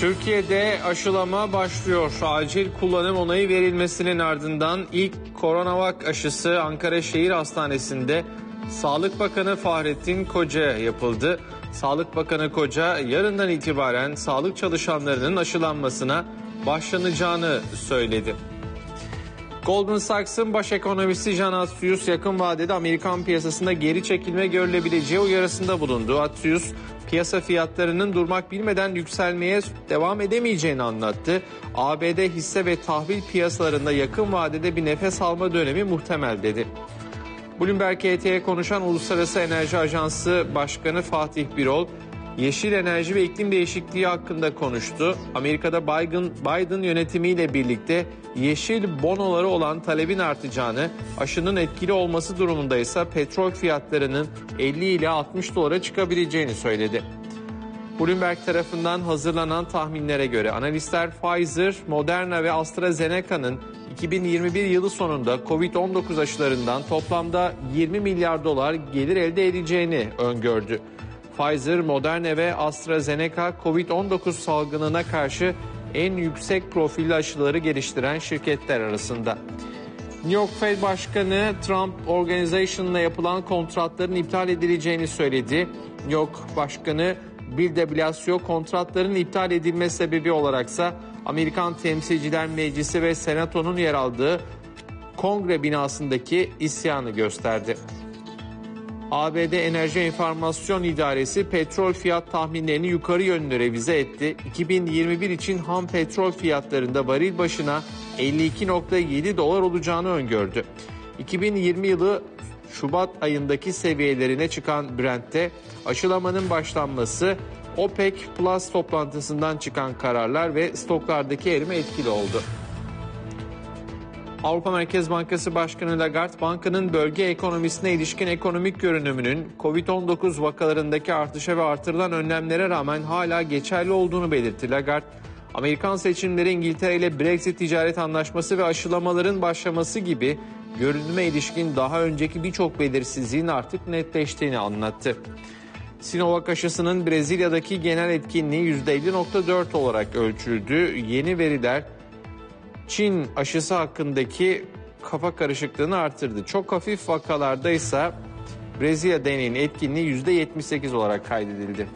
Türkiye'de aşılama başlıyor. Acil kullanım onayı verilmesinin ardından ilk Coronavac aşısı Ankara Şehir Hastanesi'nde Sağlık Bakanı Fahrettin Koca'ya yapıldı. Sağlık Bakanı Koca yarından itibaren sağlık çalışanlarının aşılanmasına başlanacağını söyledi. Goldman Sachs'ın baş ekonomisti Jan Hatzius yakın vadede Amerikan piyasasında geri çekilme görülebileceği uyarısında bulundu. Hatzius piyasa fiyatlarının durmak bilmeden yükselmeye devam edemeyeceğini anlattı. ABD hisse ve tahvil piyasalarında yakın vadede bir nefes alma dönemi muhtemel dedi. Bloomberg HT'ye konuşan Uluslararası Enerji Ajansı Başkanı Fatih Birol, yeşil enerji ve iklim değişikliği hakkında konuştu. Amerika'da Biden yönetimiyle birlikte yeşil bonoları olan talebin artacağını, aşının etkili olması durumunda ise petrol fiyatlarının 50 ile 60 dolara çıkabileceğini söyledi. Bloomberg tarafından hazırlanan tahminlere göre analistler Pfizer, Moderna ve AstraZeneca'nın 2021 yılı sonunda Covid-19 aşılarından toplamda 20 milyar dolar gelir elde edeceğini öngördü. Pfizer, Moderna ve AstraZeneca Covid-19 salgınına karşı en yüksek profilli aşıları geliştiren şirketler arasında. New York Fed Başkanı Trump Organization'la yapılan kontratların iptal edileceğini söyledi. New York Başkanı Bill de Blasio kontratların iptal edilme sebebi olaraksa Amerikan Temsilciler Meclisi ve Senato'nun yer aldığı Kongre binasındaki isyanı gösterdi. ABD Enerji Enformasyon İdaresi petrol fiyat tahminlerini yukarı yönlü revize etti. 2021 için ham petrol fiyatlarında varil başına 52.7 dolar olacağını öngördü. 2020 yılı Şubat ayındaki seviyelerine çıkan Brent'te aşılamanın başlanması, OPEC Plus toplantısından çıkan kararlar ve stoklardaki erime etkili oldu. Avrupa Merkez Bankası Başkanı Lagarde, bankanın bölge ekonomisine ilişkin ekonomik görünümünün Covid-19 vakalarındaki artışa ve artırılan önlemlere rağmen hala geçerli olduğunu belirtti. Lagarde, Amerikan seçimleri, İngiltere ile Brexit ticaret anlaşması ve aşılamaların başlaması gibi görünüme ilişkin daha önceki birçok belirsizliğin artık netleştiğini anlattı. Sinovac aşısının Brezilya'daki genel etkinliği %50.4 olarak ölçüldü. Yeni veriler Çin aşısı hakkındaki kafa karışıklığını artırdı. Çok hafif vakalarda ise Brezilya deneyinin etkinliği %78 olarak kaydedildi.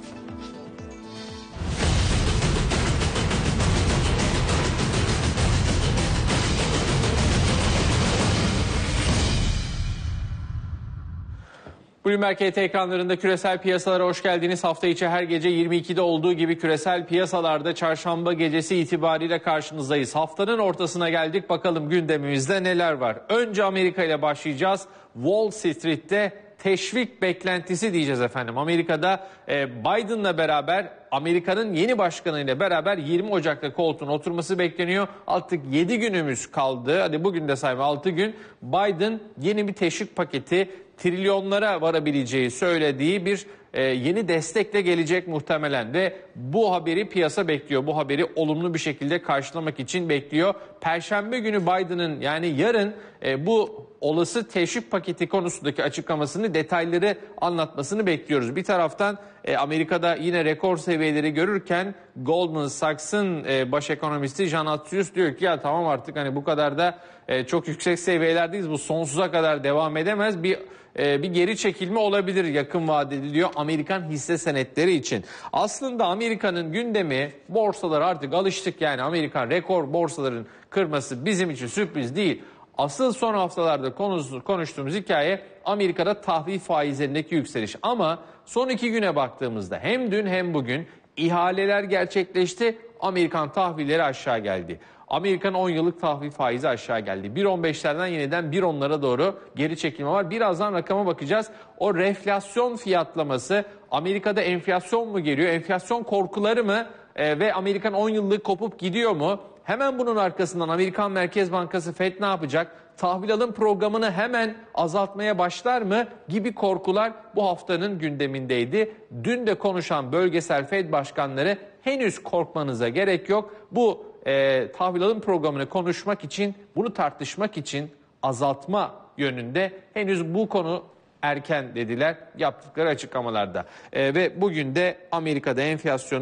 Bloomberg HT ekranlarında küresel piyasalara hoş geldiniz. Hafta içi her gece 22'de olduğu gibi küresel piyasalarda çarşamba gecesi itibariyle karşınızdayız. Haftanın ortasına geldik. Bakalım gündemimizde neler var? Önce Amerika ile başlayacağız. Wall Street'te teşvik beklentisi diyeceğiz efendim. Amerika'da Biden'la beraber, Amerika'nın yeni başkanıyla beraber 20 Ocak'ta koltuğuna oturması bekleniyor. Artık 7 günümüz kaldı. Hadi bugün de sayma 6 gün. Biden yeni bir teşvik paketi, trilyonlara varabileceği söylediği bir yeni destekle gelecek muhtemelen ve bu haberi piyasa bekliyor. Bu haberi olumlu bir şekilde karşılamak için bekliyor. Perşembe günü Biden'ın, yani yarın bu olası teşvik paketi konusundaki açıklamasını, detayları anlatmasını bekliyoruz. Bir taraftan Amerika'da yine rekor seviyeleri görürken Goldman Sachs'ın baş ekonomisti Jan Hatzius diyor ki ya tamam artık hani bu kadar da çok yüksek seviyelerdeyiz. Bu sonsuza kadar devam edemez. Bir geri çekilme olabilir yakın vadede diyor Amerikan hisse senetleri için. Aslında Amerika'nın gündemi, borsalar artık alıştık, yani Amerikan rekor borsaların kırması bizim için sürpriz değil. Asıl son haftalarda konuştuğumuz hikaye Amerika'da tahvil faizlerindeki yükseliş. Ama son 2 güne baktığımızda hem dün hem bugün ihaleler gerçekleşti. Amerikan tahvilleri aşağı geldi. Amerikan 10 yıllık tahvil faizi aşağı geldi. 1.15'lerden yeniden 1.10'lara doğru geri çekilme var. Birazdan rakama bakacağız. O reflasyon fiyatlaması, Amerika'da enflasyon mu geliyor? Enflasyon korkuları mı? Ve Amerikan 10 yıllık kopup gidiyor mu? Hemen bunun arkasından Amerikan Merkez Bankası Fed ne yapacak? Tahvil alım programını hemen azaltmaya başlar mı? Gibi korkular bu haftanın gündemindeydi. Dün de konuşan bölgesel Fed başkanları henüz korkmanıza gerek yok. Bu tahvil alım programını konuşmak için, bunu tartışmak için azaltma yönünde henüz bu konu erken dediler yaptıkları açıklamalarda. Ve bugün de Amerika'da enflasyonun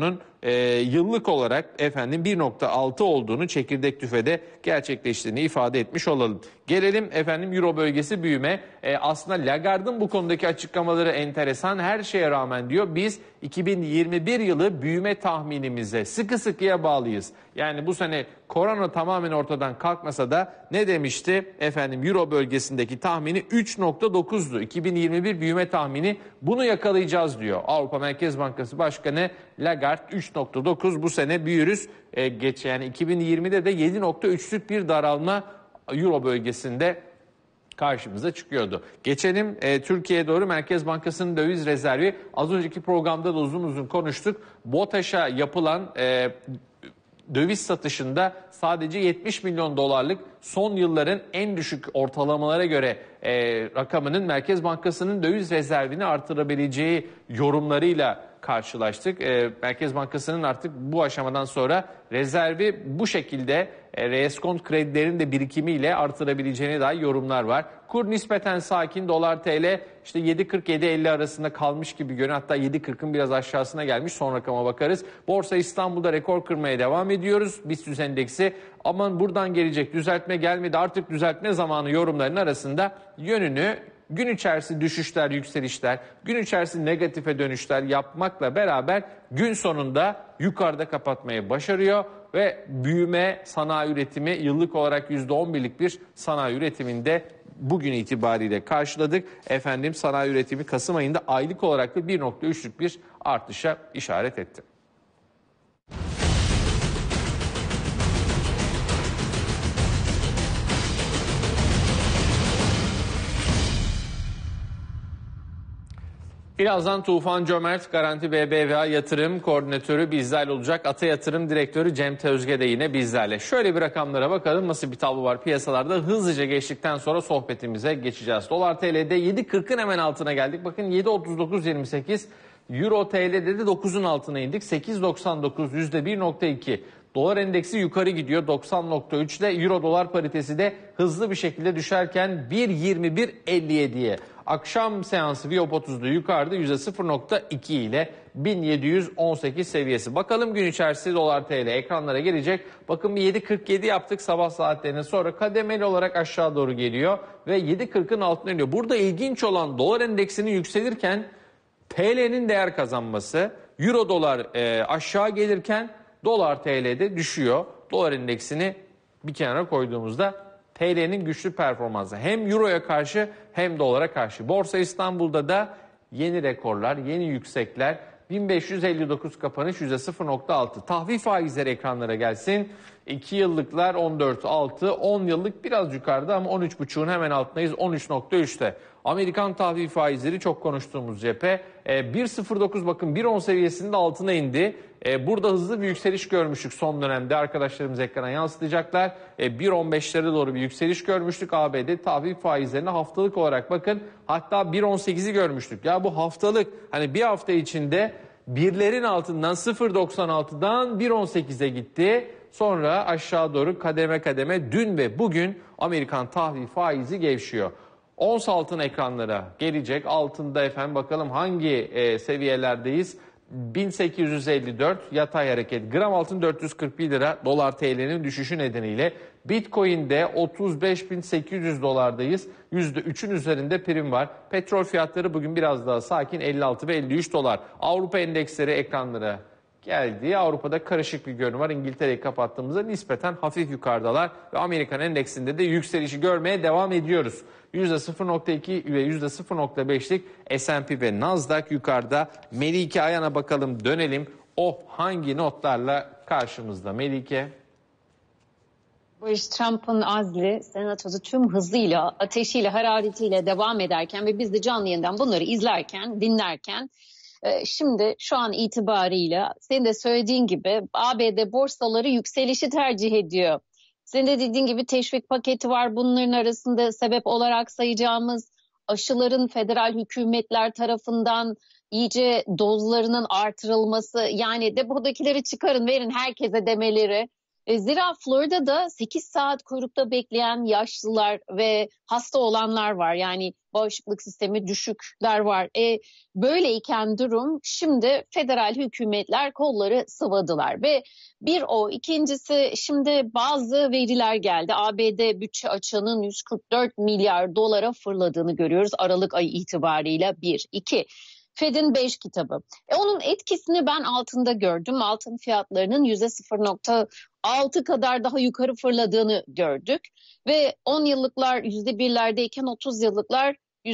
yıllık olarak 1.6 olduğunu çekirdek tüfede gerçekleştiğini ifade etmiş olalım. Gelelim Euro bölgesi büyüme. Aslında Lagarde'ın bu konudaki açıklamaları enteresan. Her şeye rağmen diyor biz 2021 yılı büyüme tahminimize sıkı sıkıya bağlıyız. Yani bu sene korona tamamen ortadan kalkmasa da ne demişti? Euro bölgesindeki tahmini 3.9'du. 2021 büyüme tahmini bunu yakalayacağız diyor. Avrupa Merkez Bankası Başkanı Lagarde 3.9 bu sene büyürüz. Yani 2020'de de 7.3'lük bir daralma Euro bölgesinde karşımıza çıkıyordu. Geçelim Türkiye'ye doğru. Merkez Bankası'nın döviz rezervi az önceki programda da uzun uzun konuştuk. BOTAŞ'a yapılan döviz satışında sadece 70 milyon dolarlık son yılların en düşük ortalamalara göre rakamının Merkez Bankası'nın döviz rezervini artırabileceği yorumlarıyla karşılaştık. Merkez Bankası'nın artık bu aşamadan sonra rezervi bu şekilde reeskont kredilerin de birikimiyle artırabileceğine dair yorumlar var. Kur nispeten sakin, dolar TL işte 7.40-7.50 arasında kalmış gibi görünüyor. Hatta 7.40'ın biraz aşağısına gelmiş, son rakama bakarız. Borsa İstanbul'da rekor kırmaya devam ediyoruz. BIST endeksi aman buradan gelecek düzeltme gelmedi artık düzeltme zamanı yorumlarının arasında yönünü gün içerisinde düşüşler, yükselişler, gün içerisinde negatife dönüşler yapmakla beraber gün sonunda yukarıda kapatmayı başarıyor ve büyüme sanayi üretimi yıllık olarak %11'lik bir sanayi üretiminde bugün itibariyle karşıladık. Sanayi üretimi Kasım ayında aylık olarak da 1.3'lük bir artışa işaret etti. Birazdan Tufan Cömert, Garanti BBVA Yatırım Koordinatörü bizlerle olacak. Ata Yatırım Direktörü Cem Tözge de yine bizlerle. Şöyle bir rakamlara bakalım, nasıl bir tablo var piyasalarda. Hızlıca geçtikten sonra sohbetimize geçeceğiz. Dolar TL'de 7.40'ın hemen altına geldik. Bakın 7.39.28. Euro TL'de de 9'un altına indik. 8.99 %1.2. Dolar endeksi yukarı gidiyor 90.3 ile Euro dolar paritesi de hızlı bir şekilde düşerken 1.21.57'ye. Akşam seansı Viyop 30'da yukarıda %0.2 ile 1718 seviyesi. Bakalım gün içerisinde dolar TL ekranlara gelecek. Bakın bir 7.47 yaptık sabah saatlerine, sonra kademeli olarak aşağı doğru geliyor ve 7.40'ın altına iniyor. Burada ilginç olan dolar endeksinin yükselirken TL'nin değer kazanması, Euro dolar aşağı gelirken dolar TL'de düşüyor. Dolar endeksini bir kenara koyduğumuzda TL'nin güçlü performansı hem Euro'ya karşı hem dolara karşı. Borsa İstanbul'da da yeni rekorlar, yeni yüksekler. 1559 kapanış %0.6. Tahvil faizleri ekranlara gelsin. 2 yıllıklar 14.6, 10 yıllık biraz yukarıda ama 13.5'un hemen altındayız 13.3'te. Amerikan tahvil faizleri çok konuştuğumuz cephe. 1.09 bakın 1.10 seviyesinin de altına indi. Burada hızlı bir yükseliş görmüştük son dönemde. Arkadaşlarımız ekrana yansıtacaklar. 1.15'lere doğru bir yükseliş görmüştük. ABD tahvil faizlerine haftalık olarak bakın. Hatta 1.18'i görmüştük. Ya bu haftalık, hani bir hafta içinde birlerin altından 0.96'dan 1.18'e gitti. Sonra aşağı doğru kademe kademe dün ve bugün Amerikan tahvil faizi gevşiyor. Ons altın ekranlara gelecek. Altında bakalım hangi seviyelerdeyiz? 1854 yatay hareket. Gram altın 441 lira dolar TL'nin düşüşü nedeniyle. Bitcoin'de 35.800 dolardayız. %3'ün üzerinde prim var. Petrol fiyatları bugün biraz daha sakin 56 ve 53 dolar. Avrupa endeksleri ekranlara geldi. Avrupa'da karışık bir görünüm var. İngiltere'yi kapattığımızda nispeten hafif yukarıdalar ve Amerikan endeksinde de yükselişi görmeye devam ediyoruz. %0.2 ve %0.5'lik S&P ve Nasdaq yukarıda. Melike Ayan'a bakalım, dönelim. O hangi notlarla karşımızda Melike? Boris Trump'ın azli senatoda tüm hızıyla, ateşiyle, hararetiyle devam ederken ve biz de canlı yayından bunları izlerken, dinlerken şimdi şu an itibarıyla senin de söylediğin gibi ABD borsaları yükselişi tercih ediyor. Senin de dediğin gibi teşvik paketi var. Bunların arasında sebep olarak sayacağımız aşıların federal hükümetler tarafından iyice dozlarının artırılması, yani depodakileri çıkarın verin herkese demeleri. Zira Florida'da 8 saat kuyrukta bekleyen yaşlılar ve hasta olanlar var. Yani bağışıklık sistemi düşükler var. Böyleyken durum, şimdi federal hükümetler kolları sıvadılar ve ikincisi, şimdi bazı veriler geldi. ABD bütçe açığının 144 milyar dolara fırladığını görüyoruz Aralık ayı itibarıyla. 2. Fed'in 5 kitabı. Onun etkisini ben altında gördüm. Altın fiyatlarının %0.6 kadar daha yukarı fırladığını gördük. Ve 10 yıllıklar %1'lerdeyken 30 yıllıklar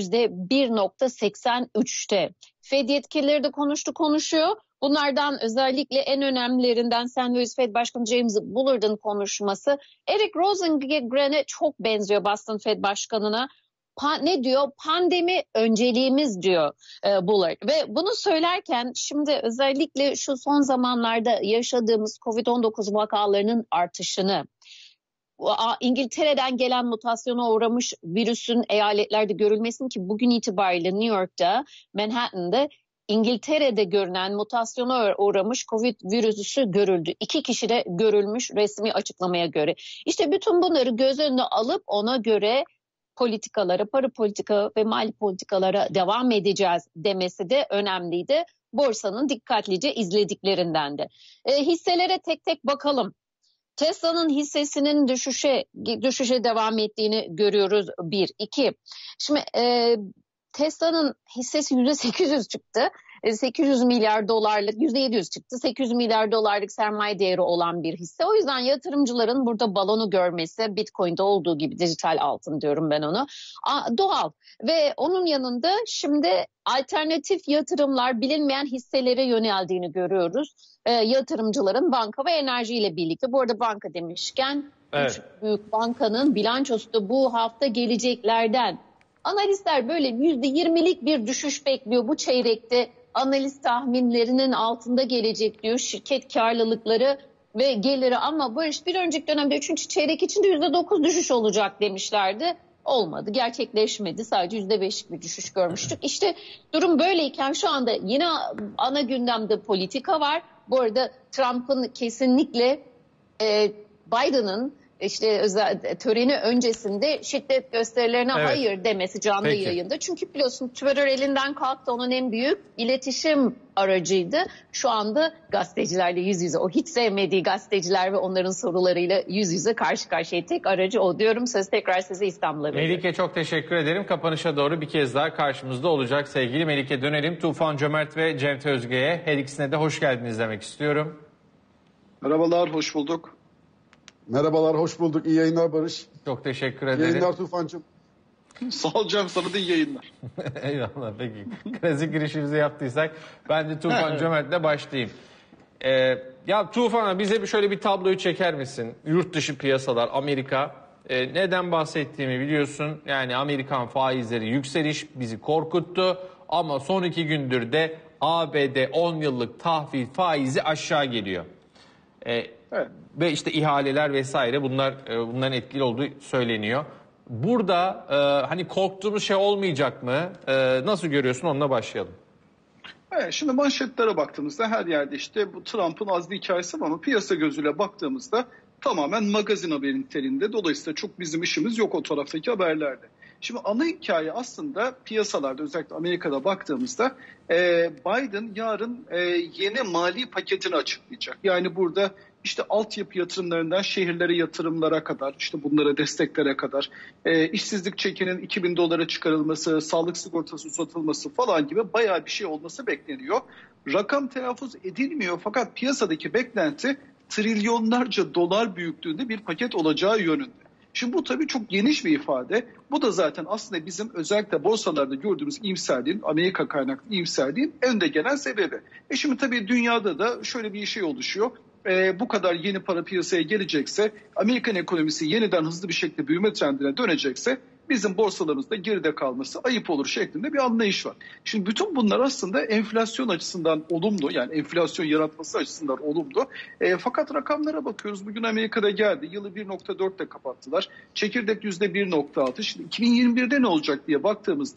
%1.83'te. Fed yetkilileri de konuşuyor. Bunlardan özellikle en önemlilerinden St. Louis Fed Başkanı James Bullard'ın konuşması. Eric Rosengren'e çok benziyor, Boston Fed Başkanı'na. Ne diyor? Pandemi önceliğimiz diyor Bullard. Ve bunu söylerken şimdi özellikle şu son zamanlarda yaşadığımız COVID-19 vakalarının artışını, İngiltere'den gelen mutasyona uğramış virüsün eyaletlerde görülmesinin, ki bugün itibariyle New York'ta, Manhattan'da İngiltere'de görünen mutasyona uğramış COVID virüsü görüldü. 2 kişi de görülmüş resmi açıklamaya göre. İşte bütün bunları göz önüne alıp ona göre politikalara, para politika ve mali politikalara devam edeceğiz demesi de önemliydi. Borsanın dikkatlice izlediklerinden de. Hisselere tek tek bakalım. Tesla'nın hissesinin düşüşe devam ettiğini görüyoruz. 1. 2. Şimdi Tesla'nın hissesi %800 çıktı. 800 milyar dolarlık, %700 çıktı. 800 milyar dolarlık sermaye değeri olan bir hisse. O yüzden yatırımcıların burada balonu görmesi, Bitcoin'de olduğu gibi, dijital altın diyorum ben onu, doğal. Ve onun yanında şimdi alternatif yatırımlar, bilinmeyen hisselere yöneldiğini görüyoruz. Yatırımcıların banka ve enerjiyle birlikte. Bu arada banka demişken, evet, 3 büyük bankanın bilançosu da bu hafta geleceklerden. Analistler böyle %20'lik bir düşüş bekliyor bu çeyrekte. Analist tahminlerinin altında gelecek diyor şirket karlılıkları ve geliri, ama bir önceki dönemde 3. çeyrek içinde %9 düşüş olacak demişlerdi. Olmadı, gerçekleşmedi. Sadece %5'lik bir düşüş görmüştük. İşte durum böyleyken şu anda yine ana gündemde politika var. Bu arada Trump'ın kesinlikle Biden'ın töreni öncesinde şiddet gösterilerine hayır demesi canlı yayında. Çünkü biliyorsun Twitter elinden kalktı, onun en büyük iletişim aracıydı. Şu anda gazetecilerle yüz yüze, o hiç sevmediği gazeteciler ve onların sorularıyla yüz yüze karşı karşıya, tek aracı o diyorum. Söz tekrar size İstanbul'a veriyorum. Melike, çok teşekkür ederim. Kapanışa doğru bir kez daha karşımızda olacak sevgili Melike. Dönelim Tufan Cömert ve Cem Özge'ye. Her ikisine de hoş geldiniz demek istiyorum. Merhabalar, hoş bulduk. Merhabalar, hoş bulduk. İyi yayınlar Barış. Çok teşekkür ederim. İyi yayınlar Tufancığım. Sağ ol Cem, sana da iyi yayınlar. Eyvallah, peki. Klasik girişimizi yaptıysak ben de Tufan Cömert'le başlayayım. Ya Tufan'a bize şöyle bir tabloyu çeker misin? Yurt dışı piyasalar, Amerika. Neden bahsettiğimi biliyorsun. Yani Amerikan faizleri yükseliş bizi korkuttu. Ama son 2 gündür de ABD 10 yıllık tahvil faizi aşağı geliyor. Evet. Ve işte ihaleler vesaire bunların etkili olduğu söyleniyor. Burada hani korktuğumuz şey olmayacak mı? Nasıl görüyorsun? Onunla başlayalım. Evet, şimdi manşetlere baktığımızda her yerde işte bu Trump'ın azli hikayesi var, ama piyasa gözüyle baktığımızda tamamen magazin haberi niteliğinde. Dolayısıyla çok bizim işimiz yok o taraftaki haberlerde. Şimdi ana hikaye aslında piyasalarda, özellikle Amerika'da baktığımızda Biden yarın yeni mali paketini açıklayacak. Yani burada İşte altyapı yatırımlarından şehirlere yatırımlara kadar, işte bunlara desteklere kadar, işsizlik çekinin 2.000 dolara çıkarılması, sağlık sigortası uzatılması falan gibi bayağı bir şey olması bekleniyor. Rakam telaffuz edilmiyor, fakat piyasadaki beklenti trilyonlarca dolar büyüklüğünde bir paket olacağı yönünde. Şimdi bu tabii çok geniş bir ifade. Bu da zaten aslında bizim özellikle borsalarda gördüğümüz iyimserliğin, Amerika kaynaklı iyimserliğin önde gelen sebebi. Şimdi tabii dünyada da şöyle bir şey oluşuyor. Bu kadar yeni para piyasaya gelecekse, Amerikan ekonomisi yeniden hızlı bir şekilde büyüme trendine dönecekse bizim borsalarımızda geride kalması ayıp olur şeklinde bir anlayış var. Şimdi bütün bunlar aslında enflasyon açısından olumlu, yani enflasyon yaratması açısından olumlu. Fakat rakamlara bakıyoruz. Bugün Amerika'da geldi. Yılı 1.4'te kapattılar. Çekirdek %1.6. Şimdi 2021'de ne olacak diye baktığımızda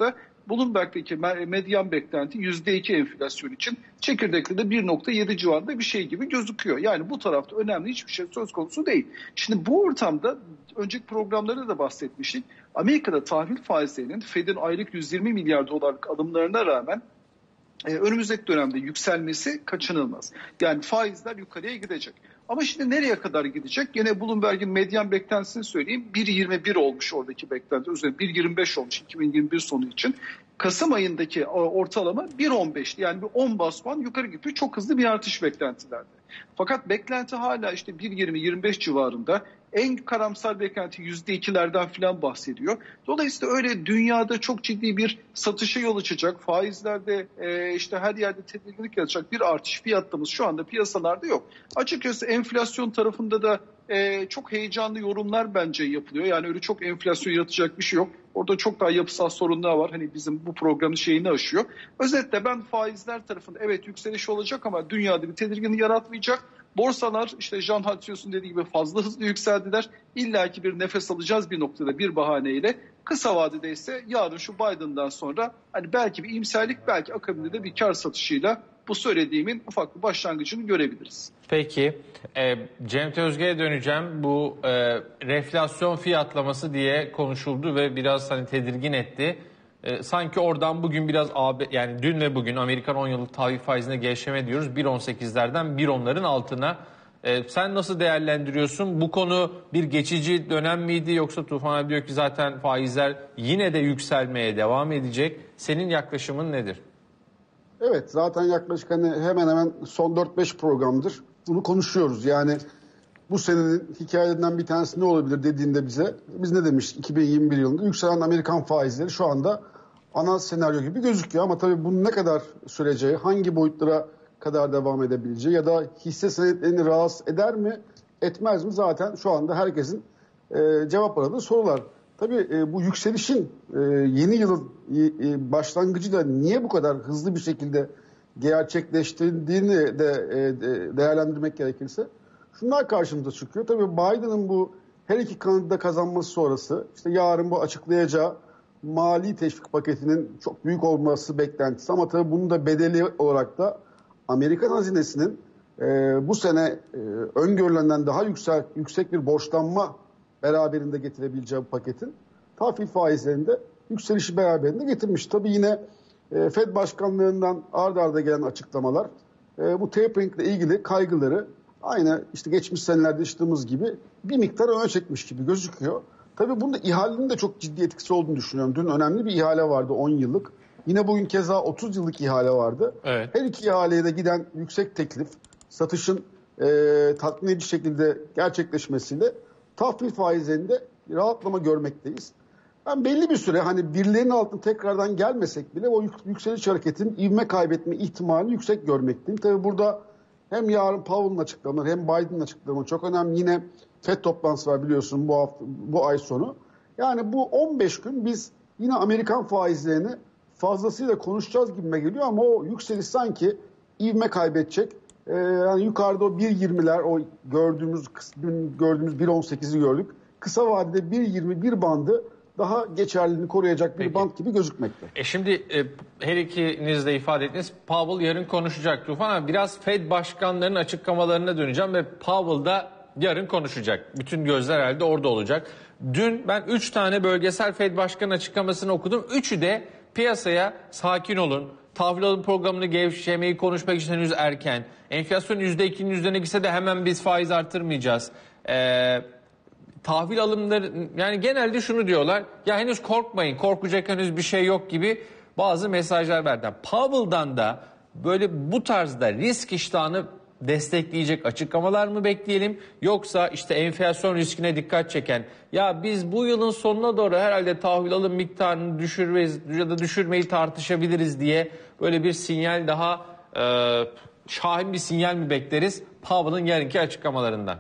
Bloomberg'deki medyan beklenti %2 enflasyon için, çekirdekte de 1.7 civarında bir şey gibi gözüküyor. Yani bu tarafta önemli hiçbir şey söz konusu değil. Şimdi bu ortamda önceki programlarda da bahsetmiştik. Amerika'da tahvil faizlerinin Fed'in aylık 120 milyar dolarlık alımlarına rağmen önümüzdeki dönemde yükselmesi kaçınılmaz. Yani faizler yukarıya gidecek. Ama şimdi nereye kadar gidecek? Yine Bloomberg'in medyan beklentisini söyleyeyim. 1.21 olmuş oradaki beklenti. Üzerine 1.25 olmuş 2021 sonu için. Kasım ayındaki ortalama 1.15'ti. Yani bir 10 bas puan yukarı gidiyor. Çok hızlı bir artış beklentilerde. Fakat beklenti hala işte 1.20-25 civarında. En karamsar beklenti %2'lerden falan bahsediyor. Dolayısıyla öyle dünyada çok ciddi bir satışa yol açacak, faizlerde işte her yerde tedirginlik yaratacak bir artış fiyatlamız şu anda piyasalarda yok. Açıkçası enflasyon tarafında da çok heyecanlı yorumlar bence yapılıyor. Yani öyle çok enflasyon yaratacak bir şey yok. Orada çok daha yapısal sorunlar var. Hani bizim bu programın şeyini aşıyor. Özetle ben faizler tarafında evet yükseliş olacak ama dünyada bir tedirginlik yaratmayacak. Borsalar işte Jean Hatzius'un dediği gibi fazla hızlı yükseldiler. İlla ki bir nefes alacağız bir noktada bir bahaneyle. Kısa vadede ise yarın şu Biden'dan sonra hani belki bir iyimserlik, belki akabinde de bir kar satışıyla bu söylediğimin ufak bir başlangıcını görebiliriz. Peki Cem Özge'ye döneceğim. Bu reflasyon fiyatlaması diye konuşuldu ve biraz hani tedirgin etti. Sanki oradan bugün biraz yani dün ve bugün Amerikan 10 yıllık tahvil faizine gevşeme diyoruz. 1.18'lerden 1.10'ların altına. Sen nasıl değerlendiriyorsun? Bu konu bir geçici dönem miydi yoksa Tufan abi diyor ki zaten faizler yine de yükselmeye devam edecek. Senin yaklaşımın nedir? Evet, zaten yaklaşık hemen hemen son 4-5 programdır bunu konuşuyoruz. Yani bu senenin hikayelerinden bir tanesi ne olabilir dediğinde biz ne demiştik 2021 yılında? Yükselen Amerikan faizleri şu anda ana senaryo gibi gözüküyor. Ama tabii bunun ne kadar süreceği, hangi boyutlara kadar devam edebileceği ya da hisse senetlerini rahatsız eder mi, etmez mi zaten şu anda herkesin cevap aradığı sorular. Tabii bu yükselişin yeni yılın başlangıcıyla niye bu kadar hızlı bir şekilde gerçekleştiğini de değerlendirmek gerekirse şunlar karşımıza çıkıyor. Tabii Biden'ın bu her iki kanadı kazanması sonrası işte yarın bu açıklayacağı mali teşvik paketinin çok büyük olması beklentisi ama tabii bunun da bedeli olarak da Amerikan hazinesinin bu sene öngörülenden daha yüksek bir borçlanma beraberinde getirebileceği bu paketin tahvil faizlerinde yükselişi beraberinde getirmiş. Tabii yine Fed başkanlığından ard arda gelen açıklamalar bu tapering ile ilgili kaygıları aynı işte geçmiş senelerde yaşadığımız gibi bir miktar öne çekmiş gibi gözüküyor. Tabii bunda ihalenin de çok ciddi etkisi olduğunu düşünüyorum. Dün önemli bir ihale vardı 10 yıllık. Yine bugün keza 30 yıllık ihale vardı. Evet. Her iki ihaleye de giden yüksek teklif, satışın tatmin edici şekilde gerçekleşmesiyle tahvil faizlerinde rahatlama görmekteyiz. Ben belli bir süre hani birilerinin altına tekrardan gelmesek bile o yükseliş hareketinin ivme kaybetme ihtimalini yüksek görmekteyim. Tabii burada hem yarın Powell'ın açıklamaları hem Biden'ın açıklamaları çok önemli. Yine FED toplantısı var biliyorsun bu ay sonu. Yani bu 15 gün biz yine Amerikan faizlerini fazlasıyla konuşacağız gibime geliyor ama o yükseliş sanki ivme kaybedecek. Yani yukarıda o 1.20'ler o gördüğümüz 1.18'i gördük. Kısa vadede 1.21 bandı daha geçerliliğini koruyacak bir band gibi gözükmekte. Şimdi her ikiniz de ifade ettiniz. Powell yarın konuşacak. Tufan abi biraz Fed başkanlarının açıklamalarına döneceğim ve Powell da yarın konuşacak. Bütün gözler herhalde orada olacak. Dün ben 3 tane bölgesel Fed başkanı açıklamasını okudum. Üçü de piyasaya sakin olun. Tahvil alım programını gevşemeyi konuşmak için henüz erken. Enflasyon %2'nin üzerine gitse de hemen biz faiz artırmayacağız. Tahvil alımları yani genelde şunu diyorlar. Ya henüz korkmayın, korkacak henüz bir şey yok gibi bazı mesajlar verdi. Powell'dan da böyle bu tarzda risk iştahını destekleyecek açıklamalar mı bekleyelim? Yoksa işte enflasyon riskine dikkat çeken ya biz bu yılın sonuna doğru herhalde tahvil alım miktarını düşürmeyiz ya da düşürmeyi tartışabiliriz diye böyle bir sinyal daha şahin bir sinyal mi bekleriz Powell'ın yarınki açıklamalarından?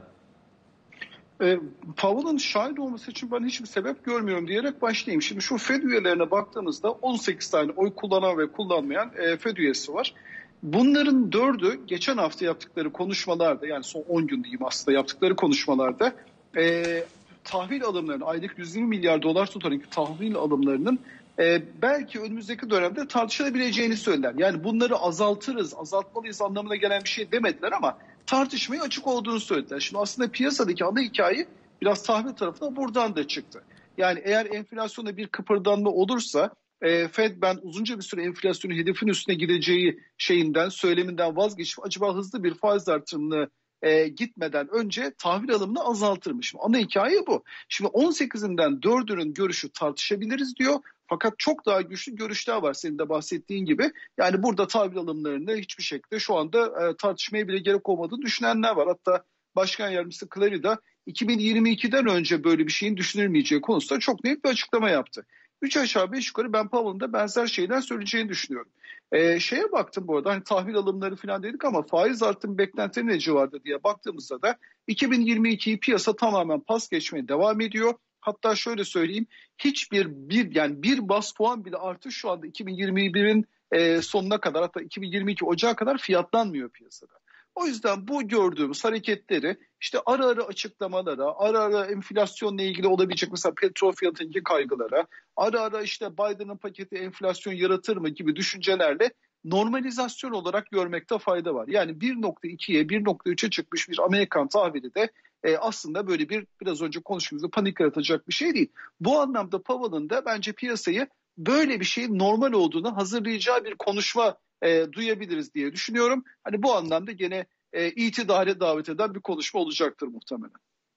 Powell'ın şahit olması için ben hiçbir sebep görmüyorum diyerek başlayayım. Şimdi şu Fed üyelerine baktığımızda 18 tane oy kullanan ve kullanmayan Fed üyesi var. Bunların 4'ü geçen hafta yaptıkları konuşmalarda yani son 10 gün diyeyim aslında yaptıkları konuşmalarda tahvil alımlarının aylık 120 milyar dolar tutan tahvil alımlarının belki önümüzdeki dönemde tartışılabileceğini söylediler. Yani bunları azaltırız, azaltmalıyız anlamına gelen bir şey demediler ama tartışmaya açık olduğunu söylediler. Şimdi aslında piyasadaki ana hikaye biraz tahvil tarafına buradan da çıktı. Yani eğer enflasyonda bir kıpırdanma olursa Fed ben uzunca bir süre enflasyonun hedefin üstüne gideceği söyleminden vazgeçip acaba hızlı bir faiz artırımını gitmeden önce tahvil alımını azaltırmış. Ana hikaye bu. Şimdi 18'inden 4'ünün görüşü tartışabiliriz diyor. Fakat çok daha güçlü görüşler var senin de bahsettiğin gibi. Yani burada tahvil alımlarını hiçbir şekilde şu anda tartışmaya bile gerek olmadığını düşünenler var. Hatta Başkan Yardımcısı Clary da 2022'den önce böyle bir şeyin düşünülmeyeceği konusunda çok net bir açıklama yaptı. 3 aşağı 5 yukarı ben Powell'ın da benzer şeyler söyleyeceğini düşünüyorum. Şeye baktım bu arada hani tahvil alımları falan dedik ama faiz artım beklentileri ne civarda diye baktığımızda da 2022'yi piyasa tamamen pas geçmeye devam ediyor. Hatta şöyle söyleyeyim yani bir bas puan bile artış şu anda 2021'in sonuna kadar hatta 2022 Ocağı kadar fiyatlanmıyor piyasada. O yüzden bu gördüğümüz hareketleri işte ara ara açıklamalara, ara ara enflasyonla ilgili olabilecek mesela petrol fiyatındaki kaygılara, ara ara işte Biden'ın paketi enflasyon yaratır mı gibi düşüncelerle normalizasyon olarak görmekte fayda var. Yani 1.2'ye 1.3'e çıkmış bir Amerikan tahvili de aslında böyle biraz önce konuştuğumuzda panik yaratacak bir şey değil. Bu anlamda Powell'ın da bence piyasayı böyle bir şeyin normal olduğunu hazırlayacağı bir konuşma duyabiliriz diye düşünüyorum. Hani bu anlamda gene itidale davet eden bir konuşma olacaktır muhtemelen.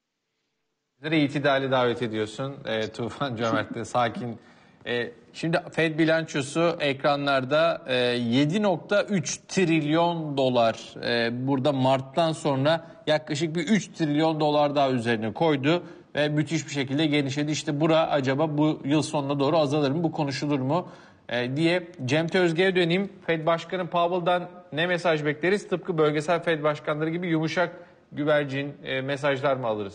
İtidale davet ediyorsun Tufan Cömert'te sakin. Şimdi Fed bilançosu ekranlarda 7.3 trilyon dolar. Burada Mart'tan sonra yaklaşık bir 3 trilyon dolar daha üzerine koydu ve müthiş bir şekilde genişledi. İşte bura acaba bu yıl sonuna doğru azalır mı, bu konuşulur mu diye Cem Özge'ye döneyim. Fed Başkanı Powell'dan ne mesaj bekleriz? Tıpkı bölgesel Fed başkanları gibi yumuşak güvercin mesajlar mı alırız?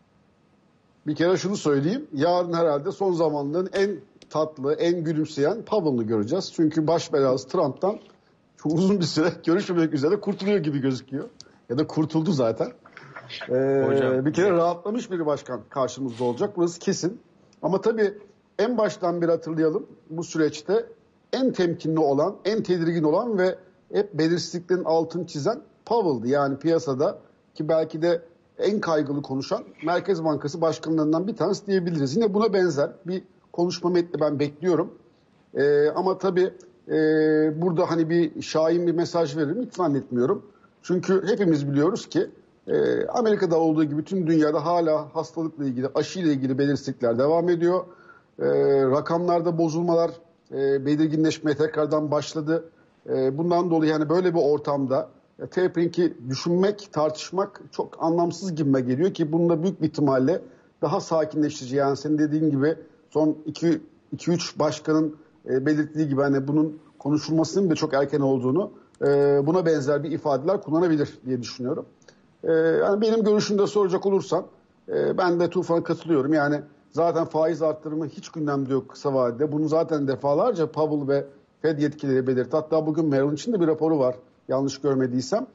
Bir kere şunu söyleyeyim. Yarın herhalde son zamanların en tatlı, en gülümseyen Powell'ı göreceğiz. Çünkü baş belası Trump'tan çok uzun bir süre görüşmemek üzere kurtuluyor gibi gözüküyor. Ya da kurtuldu zaten. Bir kere rahatlamış bir başkan karşımızda olacak. Burası kesin. Ama tabii en baştan bir hatırlayalım. Bu süreçte en temkinli olan, en tedirgin olan ve hep belirsizliklerin altını çizen Powell'dı. Yani piyasada ki belki de en kaygılı konuşan Merkez Bankası başkanlarından bir tanesi diyebiliriz. Yine buna benzer bir konuşma metni ben bekliyorum. Ama tabii burada hani bir şahin bir mesaj veririm hiç zannetmiyorum. Çünkü hepimiz biliyoruz ki Amerika'da olduğu gibi tüm dünyada hala hastalıkla ilgili, aşıyla ilgili belirsizlikler devam ediyor. Rakamlarda bozulmalar belirginleşmeye tekrardan başladı. Bundan dolayı yani böyle bir ortamda tapering'i düşünmek, tartışmak çok anlamsız gibime geliyor ki bunda büyük bir ihtimalle daha sakinleştirici. Yani senin dediğin gibi son 2-3 başkanın belirttiği gibi hani bunun konuşulmasının da çok erken olduğunu buna benzer bir ifadeler kullanabilir diye düşünüyorum. Yani benim görüşümde soracak olursan ben de Tufan'a katılıyorum. Yani zaten faiz arttırımı hiç gündemde yok kısa vadede. Bunu zaten defalarca Powell ve Fed yetkilileri belirtti. Hatta bugün Merrill Lynch'in de bir raporu var yanlış görmediysem.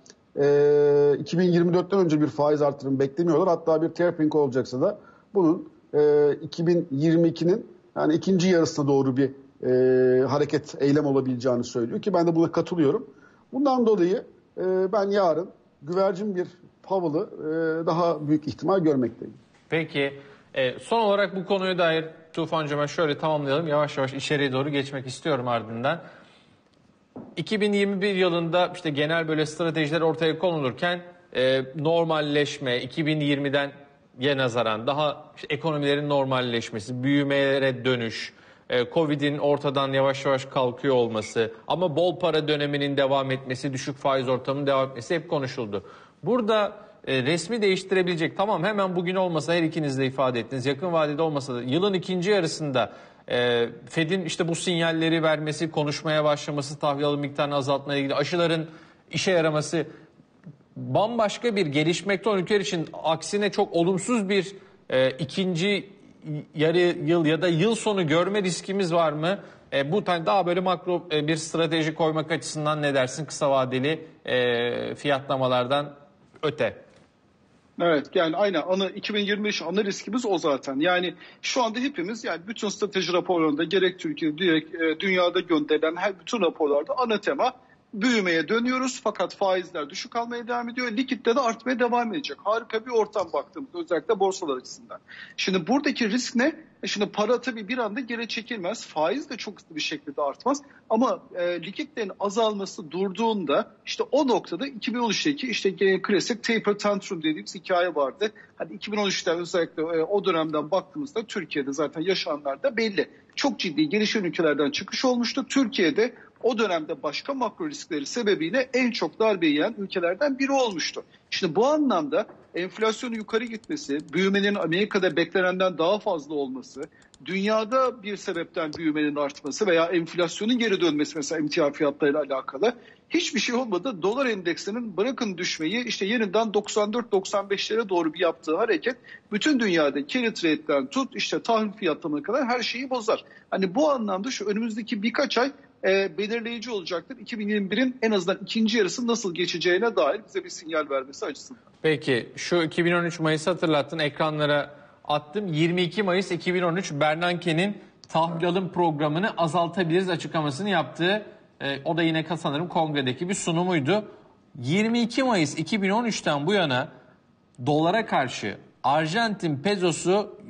2024'ten önce bir faiz artırımı beklemiyorlar. Hatta bir tapering olacaksa da bunun 2022'nin yani ikinci yarısına doğru bir eylem olabileceğini söylüyor ki ben de buna katılıyorum. Bundan dolayı ben yarın güvercin bir Powell'ı daha büyük ihtimal görmekteyim. Peki son olarak bu konuya dair Tufan Cömert şöyle tamamlayalım. Yavaş yavaş içeriye doğru geçmek istiyorum ardından. 2021 yılında işte genel böyle stratejiler ortaya konulurken normalleşme 2020'den nazaran daha işte ekonomilerin normalleşmesi, büyümelere dönüş, Covid'in ortadan yavaş yavaş kalkıyor olması ama bol para döneminin devam etmesi, düşük faiz ortamının devam etmesi hep konuşuldu. Burada resmi değiştirebilecek tamam hemen bugün olmasa her ikiniz de ifade ettiniz yakın vadede olmasa da yılın ikinci yarısında Fed'in işte bu sinyalleri vermesi, konuşmaya başlaması, tahvil alım miktarını azaltmaya ilgili aşıların işe yaraması bambaşka bir gelişmekte olan ülkeler için aksine çok olumsuz bir ikinci yarı yıl ya da yıl sonu görme riskimiz var mı? Bu daha böyle makro bir strateji koymak açısından ne dersin kısa vadeli fiyatlamalardan öte? Evet, yani aynen 2025 ana riskimiz o zaten. Yani şu anda hepimiz, yani bütün strateji raporlarında gerek Türkiye'de gerek dünyada gönderilen bütün raporlarda ana tema büyümeye dönüyoruz, fakat faizler düşük kalmaya devam ediyor. Likitte de artmaya devam edecek. Harika bir ortam baktığımızda, özellikle borsalar açısından. Şimdi buradaki risk ne? Şimdi para tabii bir anda geri çekilmez. Faiz de çok hızlı bir şekilde artmaz. Ama likitlerin azalması durduğunda, işte o noktada 2013'teki işte klasik taper tantrum dediğimiz hikaye vardı. Hani 2013'ten özellikle o dönemden baktığımızda Türkiye'de zaten yaşananlar da belli. Çok ciddi gelişen ülkelerden çıkış olmuştu. Türkiye'de o dönemde başka makro riskleri sebebiyle en çok darbe yiyen ülkelerden biri olmuştu. Şimdi bu anlamda enflasyonun yukarı gitmesi, büyümenin Amerika'da beklenenden daha fazla olması, dünyada bir sebepten büyümenin artması veya enflasyonun geri dönmesi, mesela emtia fiyatlarıyla alakalı hiçbir şey olmadı. Dolar endeksinin bırakın düşmeyi, işte yeniden 94-95'lere doğru bir yaptığı hareket bütün dünyada carry trade'den tut işte tahvil fiyatlarına kadar her şeyi bozar. Hani bu anlamda şu önümüzdeki birkaç ay belirleyici olacaktır. 2021'in en azından ikinci yarısı nasıl geçeceğine dair bize bir sinyal vermesi açısından. Peki şu 2013 Mayıs'ı hatırlattın, ekranlara attım. 22 Mayıs 2013 Bernanke'nin tahvil alım programını azaltabiliriz açıklamasını yaptığı, o da yine sanırım kongredeki bir sunumuydu. 22 Mayıs 2013'ten bu yana dolara karşı Arjantin pesosu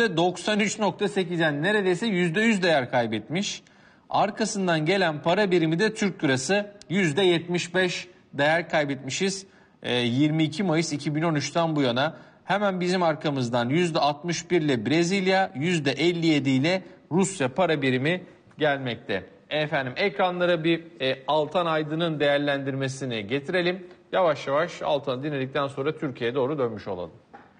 %93.8, yani neredeyse %100 değer kaybetmiş. Arkasından gelen para birimi de Türk lirası %75 değer kaybetmişiz 22 Mayıs 2013'ten bu yana. Hemen bizim arkamızdan %61 ile Brezilya, %57 ile Rusya para birimi gelmekte. Efendim ekranlara bir Altan Aydın'ın değerlendirmesini getirelim. Yavaş yavaş Altan'ı dinledikten sonra Türkiye'ye doğru dönmüş olalım.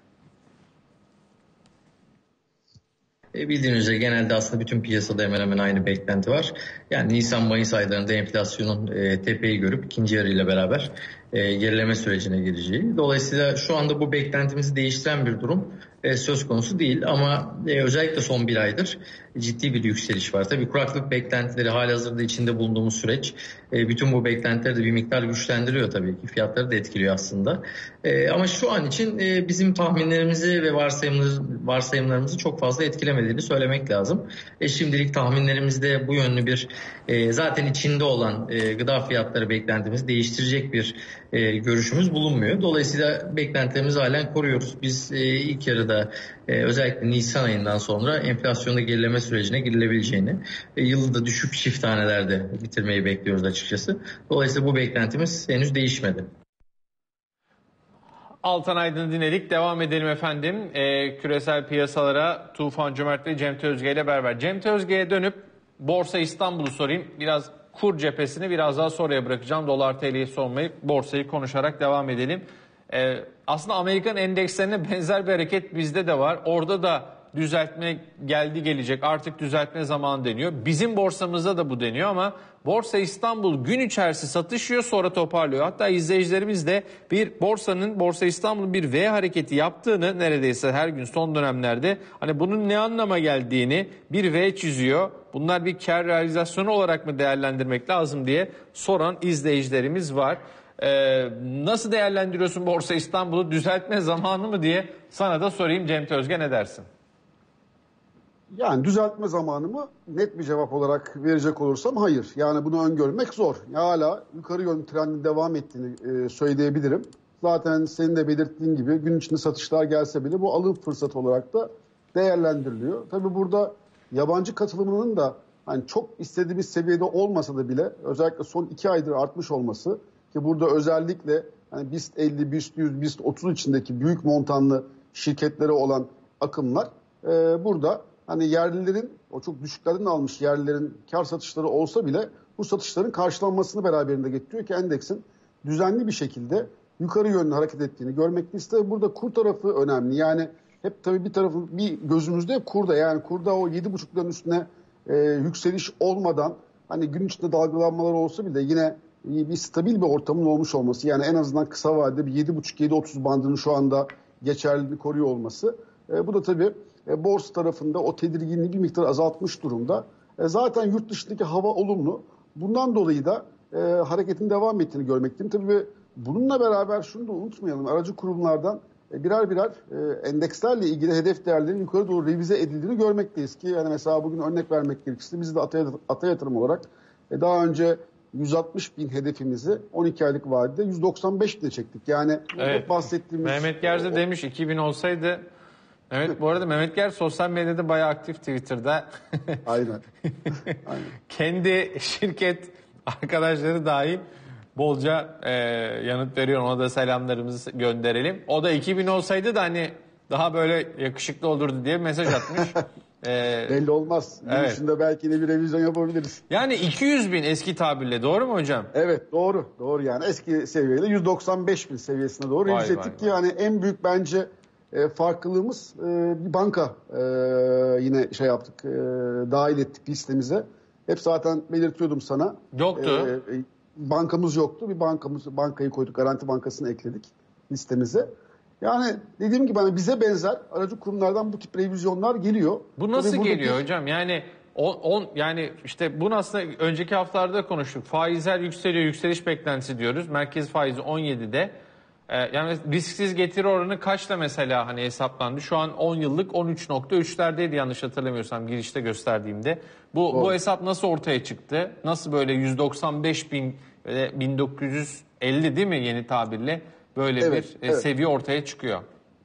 Bildiğiniz üzere genelde aslında bütün piyasada hemen hemen aynı beklenti var. Yani Nisan-Mayıs aylarında enflasyonun tepeyi görüp ikinci yarıyla beraber gerileme sürecine gireceği. Dolayısıyla şu anda bu beklentimizi değiştiren bir durum söz konusu değil. Ama özellikle son bir aydır ciddi bir yükseliş var. Tabii kuraklık beklentileri halihazırda içinde bulunduğumuz süreç bütün bu beklentileri de bir miktar güçlendiriyor tabii ki. Fiyatları da etkiliyor aslında. Ama şu an için bizim tahminlerimizi ve varsayımlarımızı çok fazla etkilemediğini söylemek lazım. Şimdilik tahminlerimizde bu yönlü bir zaten içinde olan gıda fiyatları beklentimizi değiştirecek bir görüşümüz bulunmuyor. Dolayısıyla beklentilerimizi halen koruyoruz. Biz ilk yarıda özellikle Nisan ayından sonra enflasyonda gerileme sürecine girilebileceğini, yılı da düşük çift tanelerde bitirmeyi bekliyoruz açıkçası. Dolayısıyla bu beklentimiz henüz değişmedi. Altan Aydın'ı dinledik. Devam edelim efendim. Küresel piyasalara Tufan Cömert ve Cem Tözge ile beraber. Cem Tözge'ye dönüp Borsa İstanbul'u sorayım. Biraz kur cephesini biraz daha sonraya bırakacağım. Dolar TL'yi sormayı, borsayı konuşarak devam edelim. Aslında Amerikan endekslerine benzer bir hareket bizde de var. Orada da düzeltme gelecek, artık düzeltme zamanı deniyor. Bizim borsamızda da bu deniyor ama Borsa İstanbul gün içerisinde satışıyor, sonra toparlıyor. Hatta izleyicilerimiz de Borsa İstanbul'un bir V hareketi yaptığını, neredeyse her gün son dönemlerde, hani bunun ne anlama geldiğini bir V çiziyor. Bunlar bir kar realizasyonu olarak mı değerlendirmek lazım diye soran izleyicilerimiz var. Nasıl değerlendiriyorsun Borsa İstanbul'u, düzeltme zamanı mı diye sana da sorayım. Cem Tözge, ne dersin? Yani düzeltme zamanı mı? Net bir cevap olarak verecek olursam hayır. Yani bunu öngörmek zor. Hala yukarı yönlü trendin devam ettiğini söyleyebilirim. Zaten senin de belirttiğin gibi gün içinde satışlar gelse bile bu alım fırsatı olarak da değerlendiriliyor. Tabii burada yabancı katılımının da hani çok istediğimiz seviyede olmasa da bile özellikle son 2 aydır artmış olması, ki burada özellikle hani BIST 50, BIST 100, BIST 30 içindeki büyük montanlı şirketlere olan akımlar burada hani yerlilerin, o çok düşüklerden almış yerlilerin kar satışları olsa bile bu satışların karşılanmasını beraberinde getiriyor ki endeksin düzenli bir şekilde yukarı yönlü hareket ettiğini görmekteyiz. Tabii burada kur tarafı önemli. Yani hep tabii bir tarafı, bir gözümüzde hep kurda. Yani kurda o 7,5'ların üstüne yükseliş olmadan hani gün içinde dalgalanmalar olsa bile yine bir stabil bir ortamın olmuş olması, yani en azından kısa vadede bir 7,5-7,30 bandının şu anda geçerliliğini koruyor olması. Bu da tabii borsa tarafında o tedirginliği bir miktar azaltmış durumda. Zaten yurt dışındaki hava olumlu. Bundan dolayı da hareketin devam ettiğini görmekteyim. Tabii bununla beraber şunu da unutmayalım. Aracı kurumlardan birer birer endekslerle ilgili hedef değerlerin yukarı doğru revize edildiğini görmekteyiz ki yani mesela bugün örnek vermek gerekirse biz de Ata Yatırım olarak daha önce 160 bin hedefimizi 12 aylık vadede 195 bine çektik. Yani evet. Bahsettiğimiz... Mehmet Gerze demiş 2000 olsaydı... Evet, bu arada Mehmet Gerze sosyal medyada bayağı aktif Twitter'da. Aynen. Kendi şirket arkadaşları dahil bolca yanıt veriyor. Ona da selamlarımızı gönderelim. O da 2000 olsaydı da hani daha böyle yakışıklı olurdu diye mesaj atmış. Belli olmaz. Evet. Dışında belki de bir revizyon yapabiliriz. Yani 200 bin eski tabirle, doğru mu hocam? Evet, doğru. Doğru yani eski seviyeyle 195 bin seviyesine doğru revize ettik ki yani en büyük bence farklılığımız bir banka yine şey yaptık, dahil ettik listemize. Hep zaten belirtiyordum sana. Yoktu. Bankamız yoktu. Bir bankayı koyduk. Garanti Bankası'nı ekledik listemize. Yani dediğim gibi hani bize benzer aracı kurumlardan bu tip revizyonlar geliyor. Bu nasıl geliyor hocam? Yani yani işte bunu aslında önceki haftalarda konuştuk. Faizler yükseliyor, yükseliş beklentisi diyoruz. Merkez faizi 17'de. Yani risksiz getiri oranı kaçla mesela hani hesaplandı? Şu an 10 yıllık 13.3'lerdeydi yanlış hatırlamıyorsam girişte gösterdiğimde. Bu hesap nasıl ortaya çıktı? Nasıl böyle 195 bin 1950 değil mi yeni tabirle böyle bir seviye ortaya çıkıyor?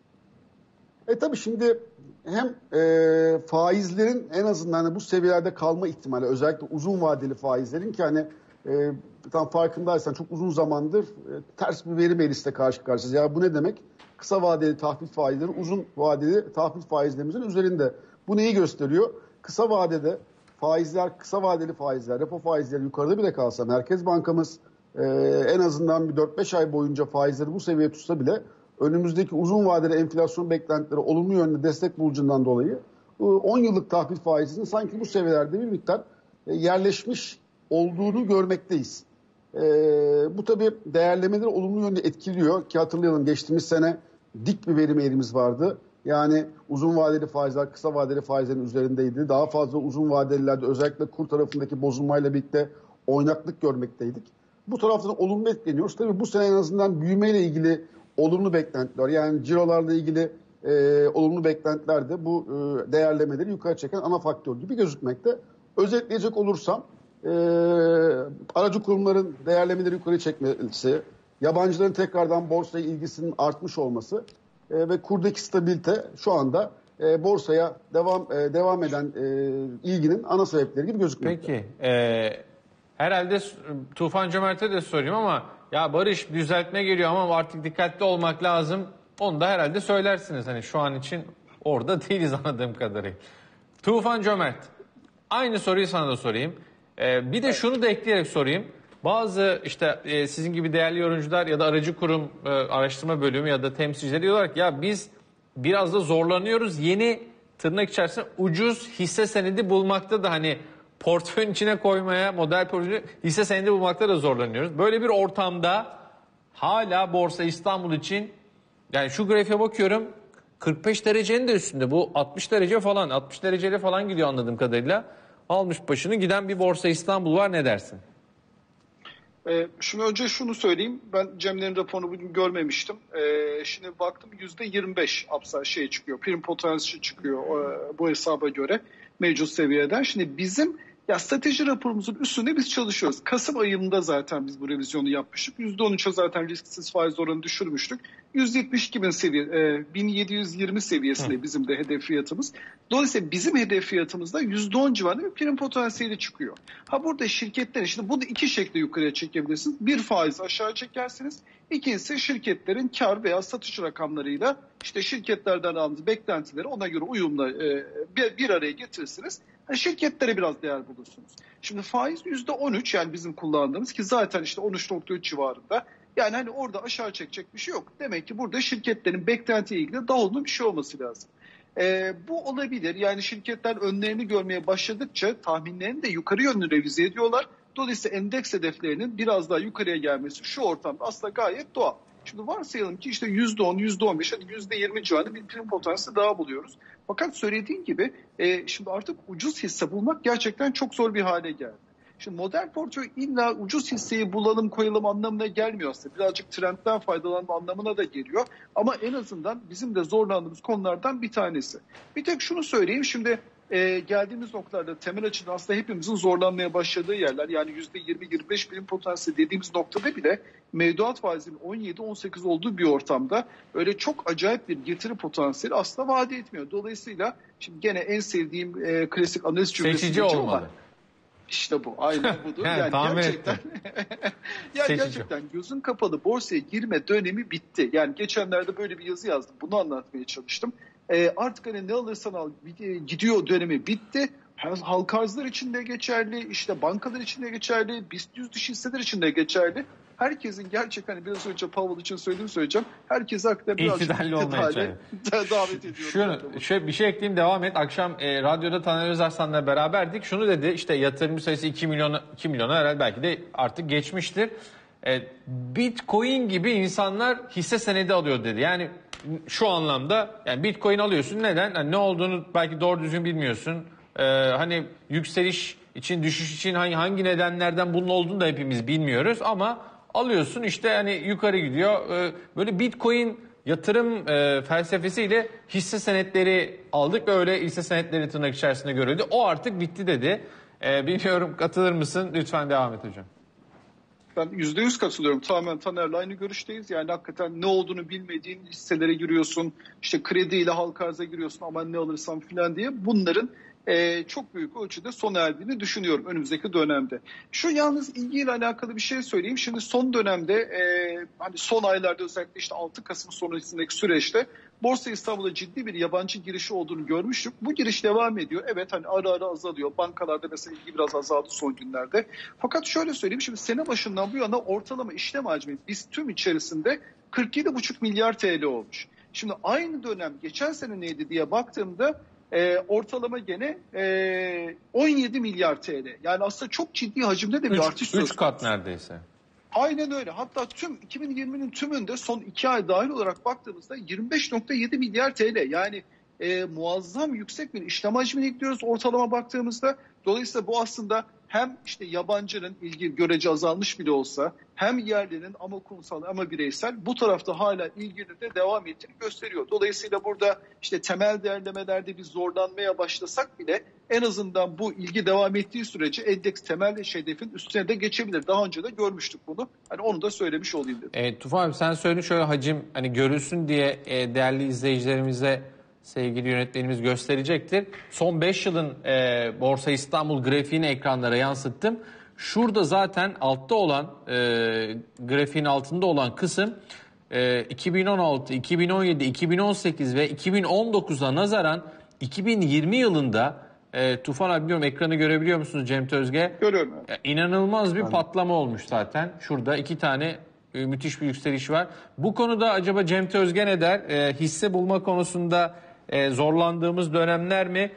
Tabii şimdi hem faizlerin en azından hani bu seviyelerde kalma ihtimali, özellikle uzun vadeli faizlerin ki hani tam farkındaysan çok uzun zamandır ters bir verim eğrisine karşı karşıyayız. Ya bu ne demek? Kısa vadeli tahvil faizleri uzun vadeli tahvil faizlerimizin üzerinde. Bu neyi gösteriyor? Kısa vadede faizler, kısa vadeli faizler, repo faizleri yukarıda bile kalsa Merkez Bankamız en azından bir 4-5 ay boyunca faizleri bu seviyeye tutsa bile önümüzdeki uzun vadeli enflasyon beklentileri olumlu yönde destek bulacağından dolayı 10 yıllık tahvil faizinin sanki bu seviyelerde bir miktar yerleşmiş olduğunu görmekteyiz. Bu tabii değerlemeleri olumlu yönde etkiliyor ki hatırlayalım geçtiğimiz sene dik bir verim eğrimiz vardı. Yani uzun vadeli faizler kısa vadeli faizlerin üzerindeydi. Daha fazla uzun vadelilerde özellikle kur tarafındaki bozulmayla birlikte oynaklık görmekteydik. Bu taraftan olumlu etkileniyoruz. Tabii bu sene en azından büyümeyle ilgili olumlu beklentiler yani cirolarla ilgili olumlu beklentiler de bu değerlemeleri yukarı çeken ana faktör gibi gözükmekte. Özetleyecek olursam aracı kurumların değerlemeleri yukarı çekmesi, yabancıların tekrardan borsaya ilgisinin artmış olması ve kurdaki stabilite şu anda borsaya devam eden ilginin ana sebepleri gibi gözükmekte. Peki. Herhalde Tufan Cömert'e de sorayım ama ya Barış düzeltme geliyor ama artık dikkatli olmak lazım. Onu da herhalde söylersiniz. Hani şu an için orada değiliz anladığım kadarıyla. Tufan Cömert, aynı soruyu sana da sorayım. Bir de şunu da ekleyerek sorayım. Bazı işte sizin gibi değerli yorumcular ya da aracı kurum araştırma bölümü ya da temsilcileri diyorlar ki ya biz biraz da zorlanıyoruz. Yeni tırnak içerisinde ucuz hisse senedi bulmakta da hani portföyün içine koymaya, model portföyü hisse senedi bulmakta da zorlanıyoruz. Böyle bir ortamda hala Borsa İstanbul için yani şu grafiğe bakıyorum 45 derecenin de üstünde. Bu 60 derece falan, 60 dereceyle falan gidiyor anladığım kadarıyla. Almış başını giden bir Borsa İstanbul var, ne dersin? Şimdi önce şunu söyleyeyim. Ben Cem'lerin raporunu bugün görmemiştim. Şimdi baktım %25 upside çıkıyor. Prim potansiyeli çıkıyor bu hesaba göre mevcut seviyeden. Şimdi bizim strateji raporumuzun üstünde biz çalışıyoruz. Kasım ayında zaten biz bu revizyonu yapmıştık. %13'e zaten risksiz faiz oranı düşürmüştük. 1720 seviyesinde bizim de hedef fiyatımız. Dolayısıyla bizim hedef fiyatımızda %10 civarında bir prim potansiyeli çıkıyor. Burada şirketler şimdi bunu iki şekilde yukarıya çekebilirsiniz. Bir, faiz aşağı çekersiniz. İkincisi şirketlerin kar veya satış rakamlarıyla işte şirketlerden aldığınız beklentileri ona göre uyumla bir araya getirirsiniz. Şirketlere biraz değer bulursunuz. Şimdi faiz %13 yani bizim kullandığımız ki zaten işte 13.3 civarında. Yani hani orada aşağı çekecek bir şey yok. Demek ki burada şirketlerin beklentiye ilgili daha olumlu bir şey olması lazım. Bu olabilir. Yani şirketler önlerini görmeye başladıkça tahminlerini de yukarı yönlü revize ediyorlar. Dolayısıyla endeks hedeflerinin biraz daha yukarıya gelmesi şu ortamda aslında gayet doğal. Şimdi varsayalım ki işte %10, %15, hadi %20 civarında bir prim potansiyeli daha buluyoruz. Fakat söylediğin gibi şimdi artık ucuz hisse bulmak gerçekten çok zor bir hale geldi. Şimdi model portföy illa ucuz hisseyi bulalım koyalım anlamına gelmiyor aslında. Birazcık trendten faydalanma anlamına da geliyor. Ama en azından bizim de zorlandığımız konulardan bir tanesi. Bir tek şunu söyleyeyim, şimdi geldiğimiz noktalarda temel açıdan aslında hepimizin zorlanmaya başladığı yerler. Yani %20-25 birim potansiyel dediğimiz noktada bile mevduat faizinin 17-18 olduğu bir ortamda öyle çok acayip bir getiri potansiyeli aslında vaat etmiyor. Dolayısıyla şimdi gene en sevdiğim klasik analiz cümlesi seçici olmalı. Ama işte bu, aynen budur. Yani gerçekten gerçekten gözün kapalı borsaya girme dönemi bitti. Yani geçenlerde böyle bir yazı yazdım. Bunu anlatmaya çalıştım. Artık hani ne alırsan al gidiyor dönemi bitti. Halka arzlar için de geçerli, işte bankalar için de geçerli, BIST 100 dışı hisseler için de geçerli. Herkesin gerçekten biraz önce Powell için söyleyeceğim. Herkes hakkında birazcık davet ediyorum. Şöyle bir şey ekleyeyim, devam et. Akşam radyoda Taner Özarslan'la beraberdik. Şunu dedi, işte yatırımcı sayısı 2 milyona herhalde belki de artık geçmiştir. Bitcoin gibi insanlar hisse senedi alıyor dedi. Yani şu anlamda, yani Bitcoin alıyorsun, neden? Yani ne olduğunu belki doğru düzgün bilmiyorsun. Hani yükseliş için, düşüş için hangi nedenlerden bunun olduğunu da hepimiz bilmiyoruz ama alıyorsun, işte hani yukarı gidiyor. Böyle Bitcoin yatırım felsefesiyle hisse senetleri aldık ve öyle hisse senetleri tırnak içerisinde görüldü. O artık bitti dedi. Bilmiyorum, katılır mısın? Lütfen devam et hocam. Ben %100 katılıyorum. Tamamen Taner'le aynı görüşteyiz. Yani hakikaten ne olduğunu bilmediğin hisselere giriyorsun. İşte krediyle halka arza giriyorsun, aman ne alırsam falan diye. Bunların çok büyük ölçüde sona erdiğini düşünüyorum önümüzdeki dönemde. Şu yalnız ilgiyle alakalı bir şey söyleyeyim. Şimdi son dönemde hani son aylarda özellikle işte 6 Kasım sonrasındaki süreçte Borsa İstanbul'da ciddi bir yabancı girişi olduğunu görmüştük. Bu giriş devam ediyor. Evet, hani ara ara azalıyor. Bankalarda mesela ilgi biraz azaldı son günlerde. Fakat şöyle söyleyeyim, şimdi sene başından bu yana ortalama işlem hacmi biz tüm içerisinde 47,5 milyar TL olmuş. Şimdi aynı dönem geçen sene neydi diye baktığımda ortalama gene 17 milyar TL. Yani aslında çok ciddi hacimde de bir artış söz konusu. 3 kat neredeyse. Aynen öyle. Hatta tüm 2020'nin tümünde son 2 ay dahil olarak baktığımızda 25,7 milyar TL. Yani muazzam yüksek bir işlem hacmini ekliyoruz ortalama baktığımızda. Dolayısıyla bu aslında hem işte yabancının ilgi görece azalmış bile olsa, hem yerlinin ama kurumsal ama bireysel bu tarafta hala ilginin de devam ettiğini gösteriyor. Dolayısıyla burada işte temel değerlemelerde bir zorlanmaya başlasak bile en azından bu ilgi devam ettiği sürece endeks temel hedefin üstüne de geçebilir. Daha önce de görmüştük bunu. Hani onu da söylemiş olayım dedim. Tufan abi, sen söyle, şöyle hacim hani görülsün diye değerli izleyicilerimize sevgili yönetmenimiz gösterecektir. Son 5 yılın Borsa İstanbul grafiğini ekranlara yansıttım. Şurada zaten altta olan, grafiğin altında olan kısım 2016, 2017, 2018 ve 2019'a nazaran 2020 yılında Tufan abi, bilmiyorum ekranı görebiliyor musunuz Cem Özge? Görüyorum. İnanılmaz bir patlama olmuş zaten. Şurada 2 tane müthiş bir yükseliş var. Bu konuda acaba Cem Özge ne der? Hisse bulma konusunda zorlandığımız dönemler mi?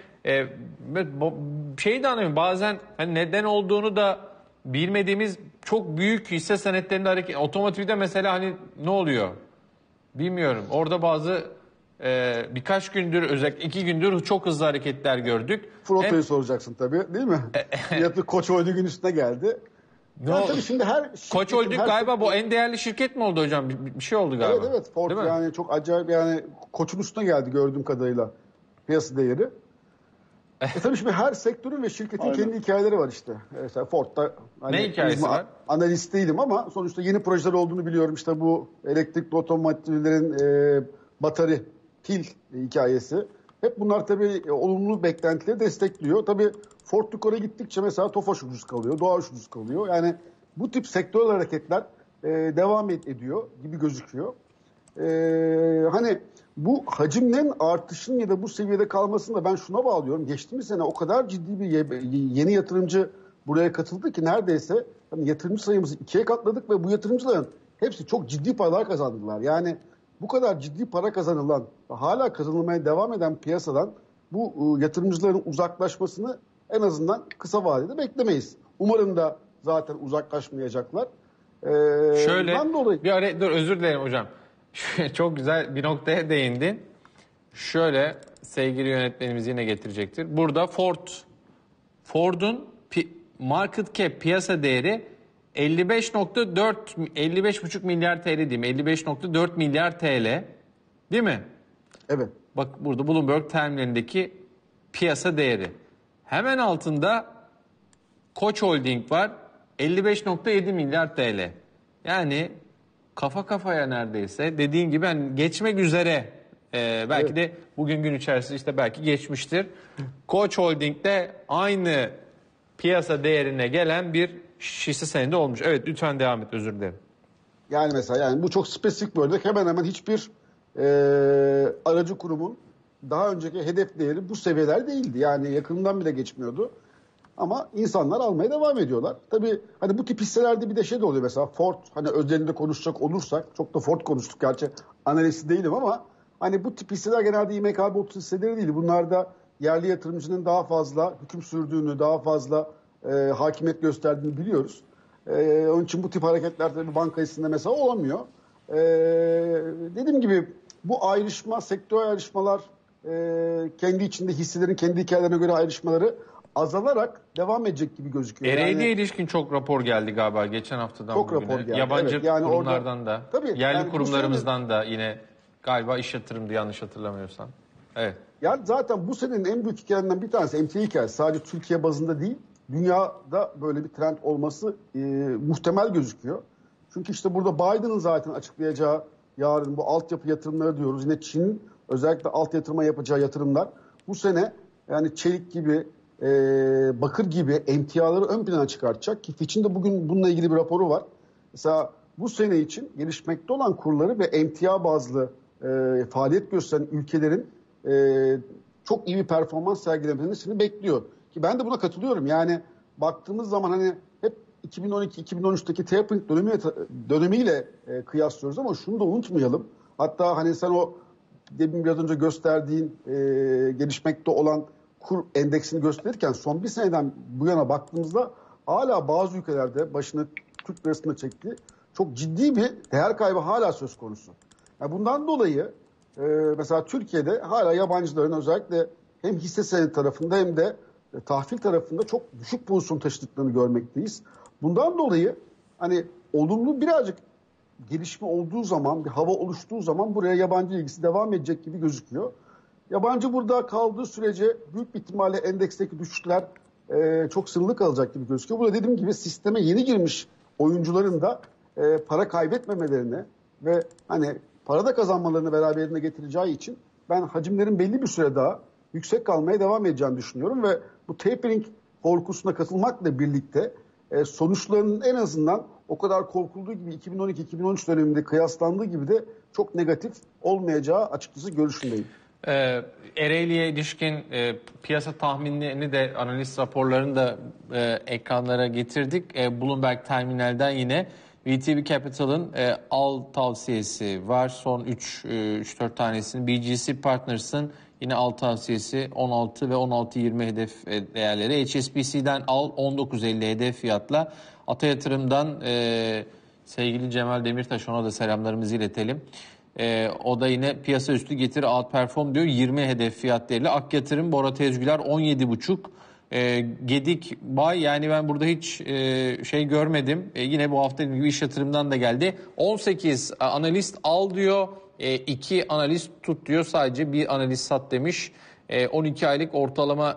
Şeyi de anlamıyorum. Bazen hani neden olduğunu da bilmediğimiz çok büyük hisse senetlerinde hareket. Otomotivde mesela hani ne oluyor? Bilmiyorum. Orada bazı birkaç gündür, özellikle 2 gündür çok hızlı hareketler gördük. Frotto'yu soracaksın tabii, değil mi? Fiyatı Koç Holding'in üstüne geldi. Yani tabii şimdi Koç Holding galiba bu en değerli şirket mi oldu hocam? Bir şey oldu galiba. Evet. Ford yani çok acayip, yani Koç'un üstüne geldi gördüğüm kadarıyla piyasa değeri. Tabii şimdi her sektörün ve şirketin kendi hikayeleri var işte. Mesela Ford'da hani ne hikayesi var? Analist değilim ama sonuçta yeni projeler olduğunu biliyorum. İşte bu elektrikli otomotivlerin batarya, pil hikayesi. Hep bunlar tabii olumlu beklentileri destekliyor. Tabii Ford yukarı gittikçe mesela Tofaş ucuz kalıyor, Doğaç ucuz kalıyor. Yani bu tip sektörel hareketler devam ediyor gibi gözüküyor. Hani bu hacimlerin artışının ya da bu seviyede kalmasını da ben şuna bağlıyorum. Geçtiğimiz sene o kadar ciddi bir yeni yatırımcı buraya katıldı ki neredeyse hani yatırımcı sayımızı 2'ye katladık ve bu yatırımcıların hepsi çok ciddi paralar kazandılar. Yani bu kadar ciddi para kazanılan ve hala kazanılmaya devam eden piyasadan bu yatırımcıların uzaklaşmasını en azından kısa vadede beklemeyiz. Umarım da zaten uzaklaşmayacaklar. Şöyle dur, özür dilerim hocam. Çok güzel bir noktaya değindin. Şöyle sevgili yönetmenimiz yine getirecektir. Burada Ford'un market cap piyasa değeri 55,5 milyar TL diyeyim. 55,4 milyar TL. Değil mi? Evet. Bak burada Bloomberg terminalindeki piyasa değeri. Hemen altında Koç Holding var. 55,7 milyar TL. Yani kafa kafaya neredeyse. Dediğin gibi hani geçmek üzere. Belki de bugün gün içerisinde işte belki geçmiştir. Koç Holding de aynı piyasa değerine gelen bir hisse senedi olmuş. Evet, lütfen devam et, özür dilerim. Yani mesela yani bu çok spesifik bir örnek. Hemen hemen hiçbir aracı kurumun daha önceki hedef değeri bu seviyeler değildi. Yani yakından bile geçmiyordu. Ama insanlar almaya devam ediyorlar. Tabii hani bu tip hisselerde bir de şey de oluyor mesela Ford, hani özelinde konuşacak olursak, çok da Ford konuştuk gerçi, analisti değilim ama hani bu tip hisseler genelde İMKB 30 hisseleri değil. Bunlarda yerli yatırımcının daha fazla hüküm sürdüğünü, daha fazla hakimiyet gösterdiğini biliyoruz. Onun için bu tip hareketler tabii banka hissesinde mesela olamıyor. Dediğim gibi bu ayrışma, sektör ayrışmalar, kendi içinde hisselerin kendi hikayelerine göre ayrışmaları azalarak devam edecek gibi gözüküyor. Ereğli'ye ilişkin çok rapor geldi galiba geçen haftadan çok bugüne. rapor geldi. Yabancı evet, yani kurumlardan orada, da, tabii, yerli yani kurumlarımızdan da yine galiba iş yatırımdı yanlış hatırlamıyorsam. Evet. Yani zaten bu senenin en büyük hikayelerinden bir tanesi emtia hikayesi. Sadece Türkiye bazında değil, dünyada böyle bir trend olması muhtemel gözüküyor. Çünkü işte burada Biden'ın zaten açıklayacağı yarın bu altyapı yatırımları diyoruz. Yine Çin'in özellikle alt yatırıma yapacağı yatırımlar bu sene yani çelik gibi, bakır gibi emtiaları ön plana çıkartacak ki Fitch'in de bugün bununla ilgili bir raporu var. Mesela bu sene için gelişmekte olan kurları ve emtia bazlı faaliyet gösteren ülkelerin çok iyi bir performans sergilemesini bekliyor. Ki ben de buna katılıyorum. Yani baktığımız zaman hani hep 2012-2013'teki tapering dönemiyle kıyaslıyoruz ama şunu da unutmayalım. Hatta hani sen o demin biraz önce gösterdiğin gelişmekte olan kur endeksini gösterirken son bir seneden bu yana baktığımızda hala bazı ülkelerde başını Türk lirasında çekti. Çok ciddi bir değer kaybı hala söz konusu. Yani bundan dolayı mesela Türkiye'de hala yabancıların özellikle hem hisse senedi tarafında hem de tahvil tarafında çok düşük pozisyon taşıdıklarını görmekteyiz. Bundan dolayı hani olumlu birazcık gelişme olduğu zaman, bir hava oluştuğu zaman buraya yabancı ilgisi devam edecek gibi gözüküyor. Yabancı burada kaldığı sürece büyük bir ihtimalle endeksteki düşüşler çok sınırlı kalacak gibi gözüküyor. Burada dediğim gibi sisteme yeni girmiş oyuncuların da para kaybetmemelerine ve hani para da kazanmalarını beraberinde getireceği için ben hacimlerin belli bir süre daha yüksek kalmaya devam edeceğini düşünüyorum ve bu tapering korkusuna katılmakla birlikte sonuçlarının en azından o kadar korkulduğu gibi 2012-2013 döneminde kıyaslandığı gibi de çok negatif olmayacağı açıkçası görüşündeyim. Ereğli'ye ilişkin piyasa tahminlerini de analiz raporlarını da ekranlara getirdik. Bloomberg terminalden yine VTB Capital'ın al tavsiyesi var. Son 3-4 tanesinin. BGC Partners'ın yine al tavsiyesi 16 ve 16.20 hedef değerleri. HSBC'den al 19.50 hedef fiyatla. Ata Yatırım'dan sevgili Cemal Demirtaş, ona da selamlarımızı iletelim. O da yine piyasa üstü getiri outperform diyor 20 hedef fiyat değerli. Ak Yatırım, Bora Tezgüler 17.5. Gedik Bay, yani ben burada hiç şey görmedim. Yine bu hafta gibi iş yatırımdan da geldi. 18 analist al diyor. 2 analist tut diyor. Sadece bir analist sat demiş. 12 aylık ortalama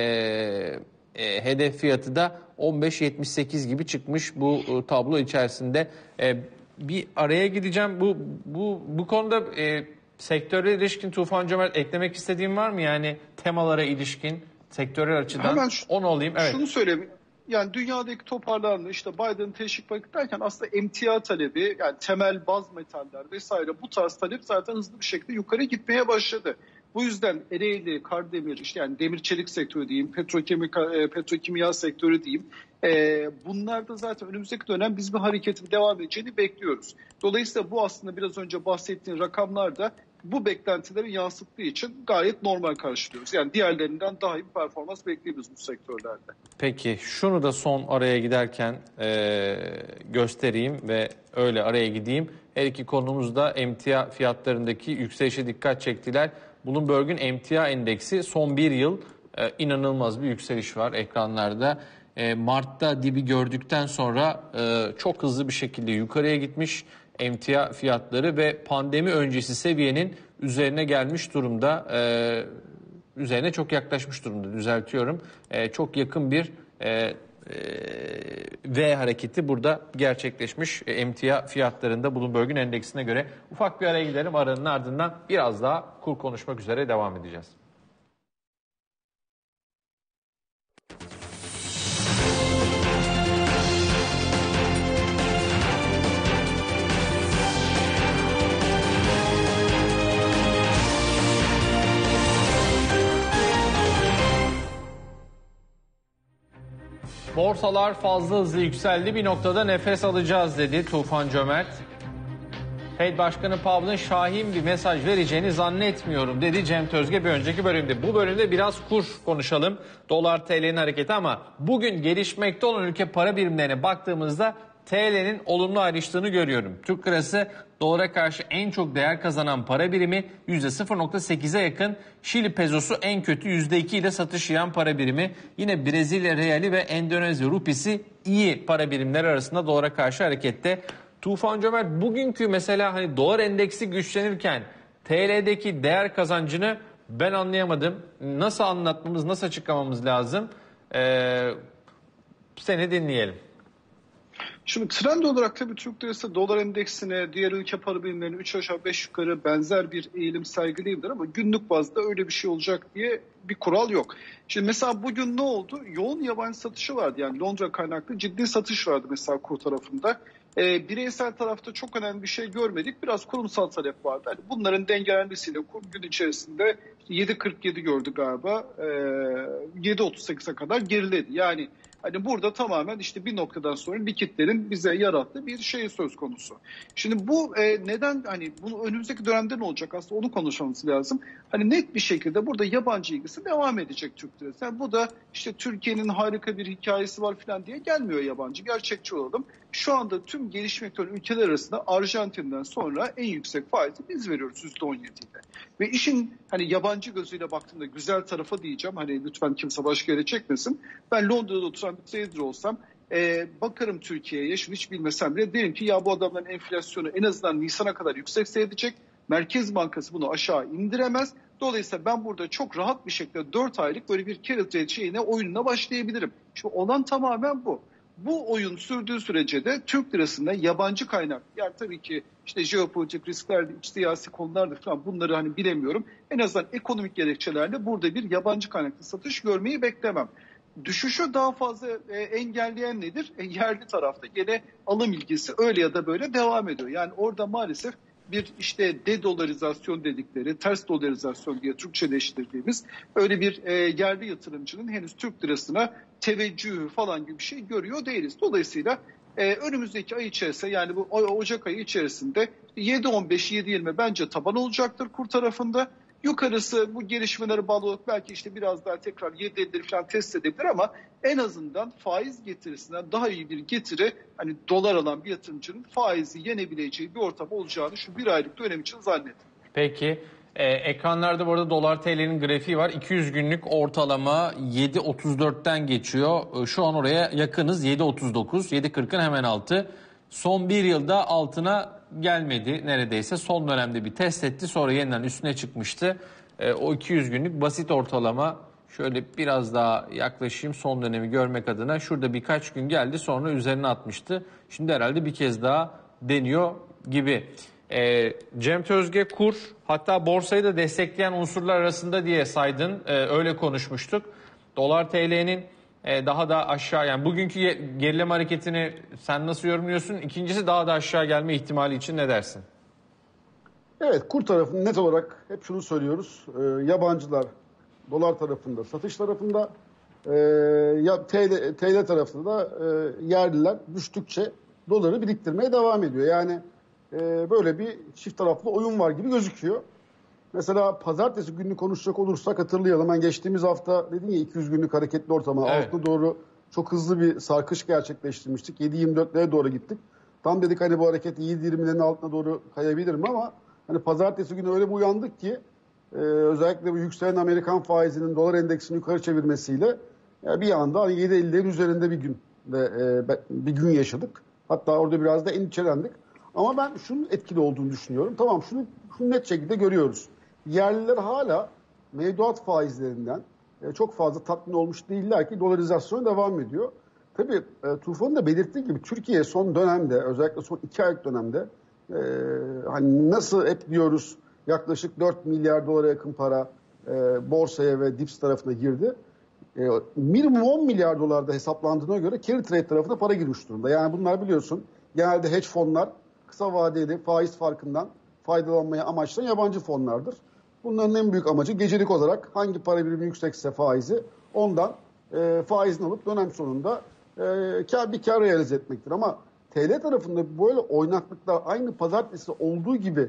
hedef fiyatı da 15.78 gibi çıkmış bu tablo içerisinde. Bir araya gideceğim. Bu konuda sektöre ilişkin Tufan Cömert eklemek istediğin var mı? Yani temalara ilişkin sektörel açıdan. Hemen onu alayım. Evet. Şunu söyleyeyim. Yani dünyadaki toparlanma, işte Biden'ın teşvik paketi derken aslında emtia talebi, yani temel baz metaller vesaire, bu tarz talep zaten hızlı bir şekilde yukarı gitmeye başladı. Bu yüzden Ereğli, Kardemir, işte yani demir çelik sektörü diyeyim, petrokimya sektörü diyeyim. Bunlarda zaten önümüzdeki dönem biz bir hareketin devam edeceğini bekliyoruz. Dolayısıyla bu aslında biraz önce bahsettiğim rakamlar da bu beklentileri yansıttığı için gayet normal karşılıyoruz. Yani diğerlerinden daha iyi bir performans bekliyoruz bu sektörlerde. Peki şunu da son araya giderken göstereyim ve öyle araya gideyim. Her iki konumuz da emtia fiyatlarındaki yükselişe dikkat çektiler. Bloomberg'un emtia endeksi son bir yıl inanılmaz bir yükseliş var ekranlarda. Mart'ta dibi gördükten sonra çok hızlı bir şekilde yukarıya gitmiş emtia fiyatları ve pandemi öncesi seviyenin üzerine gelmiş durumda. Üzerine çok yaklaşmış durumda, düzeltiyorum. Çok yakın bir V hareketi burada gerçekleşmiş emtia fiyatlarında Bloomberg'un endeksine göre. Ufak bir araya gidelim, aranın ardından biraz daha kur konuşmak üzere devam edeceğiz. Borsalar fazla hızlı yükseldi. Bir noktada nefes alacağız dedi Tufan Cömert. Fed Başkanı Powell'ın şahin bir mesaj vereceğini zannetmiyorum dedi Cem Tözge bir önceki bölümde. Bu bölümde biraz kur konuşalım. Dolar TL'nin hareketi ama bugün gelişmekte olan ülke para birimlerine baktığımızda TL'nin olumlu ayrıştığını görüyorum. Türk lirası dolara karşı en çok değer kazanan para birimi %0.8'e yakın. Şili pezosu en kötü %2 ile satış yiyen para birimi. Yine Brezilya reali ve Endonezya rupisi iyi para birimleri arasında dolara karşı harekette. Tufan Cömert, bugünkü mesela hani dolar endeksi güçlenirken TL'deki değer kazancını ben anlayamadım. Nasıl anlatmamız, nasıl açıklamamız lazım? Seni dinleyelim. Şimdi trend olarak tabii Türk lirası dolar endeksine, diğer ülke para birimlerine 3 aşağı 5 yukarı benzer bir eğilim sergileyebilir ama günlük bazda öyle bir şey olacak diye bir kural yok. Şimdi mesela bugün ne oldu? Yoğun yabancı satışı vardı, yani Londra kaynaklı ciddi satış vardı mesela kur tarafında. Bireysel tarafta çok önemli bir şey görmedik. Biraz kurumsal talep vardı. Yani bunların dengelenmesiyle kur gün içerisinde 7.47 gördü galiba. 7.38'e kadar geriledi. Yani hani burada tamamen işte bir noktadan sonra likitlerin bize yarattığı bir şey söz konusu. Şimdi bu neden, hani bunu önümüzdeki dönemde ne olacak aslında onu konuşmamız lazım. Hani net bir şekilde burada yabancı ilgisi devam edecek Türk lirası. Yani bu da işte Türkiye'nin harika bir hikayesi var falan diye gelmiyor yabancı. Gerçekçi olalım. Şu anda tüm gelişmekte olan ülkeler arasında Arjantin'den sonra en yüksek faizi biz veriyoruz %17 ile. Ve işin hani yabancı gözüyle baktığımda güzel tarafa diyeceğim. Hani lütfen kimse başka yere çekmesin. Ben Londra'da oturan bir trader olsam bakarım Türkiye'ye, şimdi hiç bilmesem bile derim ki ya bu adamların enflasyonu en azından Nisan'a kadar yüksek seyredecek. Merkez Bankası bunu aşağı indiremez. Dolayısıyla ben burada çok rahat bir şekilde 4 aylık böyle bir carry trade şeyine, oyununa başlayabilirim. Şimdi olan tamamen bu. Bu oyun sürdüğü sürece de Türk lirasında yabancı kaynak, yani tabii ki işte jeopolitik riskler, iç siyasi konulardır falan, bunları hani bilemiyorum. En azından ekonomik gerekçelerle burada bir yabancı kaynaklı satış görmeyi beklemem. Düşüşü daha fazla engelleyen nedir? Yerli tarafta gene alım ilgisi öyle ya da böyle devam ediyor. Yani orada maalesef bir işte dedolarizasyon dedikleri, ters dolarizasyon diye Türkçeleştirdiğimiz öyle bir yerli yatırımcının henüz Türk lirasına teveccühü falan gibi bir şey görüyor değiliz. Dolayısıyla önümüzdeki ay içerisinde, yani bu Ocak ayı içerisinde 7.15-7.20 bence taban olacaktır kur tarafında. Yukarısı bu gelişmelere bağlı olarak belki işte biraz daha tekrar 7.50'leri falan test edebilir ama en azından faiz getirisinden daha iyi bir getiri, hani dolar alan bir yatırımcının faizi yenebileceği bir ortam olacağını şu bir aylık dönem için zannediyorum. Peki ekranlarda bu arada dolar TL'nin grafiği var. 200 günlük ortalama 7.34'ten geçiyor. Şu an oraya yakınız, 7.39, 7.40'ın hemen altı. Son bir yılda altına gelmedi neredeyse. Son dönemde bir test etti, sonra yeniden üstüne çıkmıştı. O 200 günlük basit ortalama, şöyle biraz daha yaklaşayım son dönemi görmek adına. Şurada birkaç gün geldi, sonra üzerine atmıştı. Şimdi herhalde bir kez daha deniyor gibi. Cem Tözge, kur hatta borsayı da destekleyen unsurlar arasında diye saydın, öyle konuşmuştuk. Dolar TL'nin daha da aşağı, yani bugünkü gerileme hareketini sen nasıl yorumluyorsun? İkincisi, daha da aşağı gelme ihtimali için ne dersin? Evet, kur tarafında net olarak hep şunu söylüyoruz. Yabancılar dolar tarafında, satış tarafında, TL tarafında da yerliler düştükçe doları biriktirmeye devam ediyor. Yani böyle bir çift taraflı oyun var gibi gözüküyor. Mesela pazartesi gününü konuşacak olursak hatırlayalım. Ben geçtiğimiz hafta dedim ya 200 günlük hareketli ortama, evet, altına doğru çok hızlı bir sarkış gerçekleştirmiştik. 7.24'lere doğru gittik. Tam dedik hani bu hareket 7.20'lerin altına doğru kayabilir mi, ama hani pazartesi günü öyle bir uyandık ki özellikle bu yükselen Amerikan faizinin dolar endeksini yukarı çevirmesiyle Bir anda 7.50'lerin üzerinde bir gün yaşadık. Hatta orada biraz da endişelendik. Ama ben şunun etkili olduğunu düşünüyorum. Tamam, şunu net şekilde görüyoruz. Yerliler hala mevduat faizlerinden çok fazla tatmin olmuş değiller ki dolarizasyon devam ediyor. Tabii Tufan'ın da belirttiği gibi Türkiye son dönemde, özellikle son 2 aylık dönemde hani nasıl hep diyoruz yaklaşık 4 milyar dolara yakın para borsaya ve DIPS tarafına girdi. Minimum 10 milyar dolarda hesaplandığına göre carry trade tarafına para girmiş durumda. Yani bunlar biliyorsun genelde hedge fonlar, kısa vadeli faiz farkından faydalanmaya amaçlayan yabancı fonlardır. Bunların en büyük amacı gecelik olarak hangi para birimi yüksekse faizi ondan faizini alıp dönem sonunda bir kar realize etmektir. Ama TL tarafında böyle oynaklıklar aynı pazartesi olduğu gibi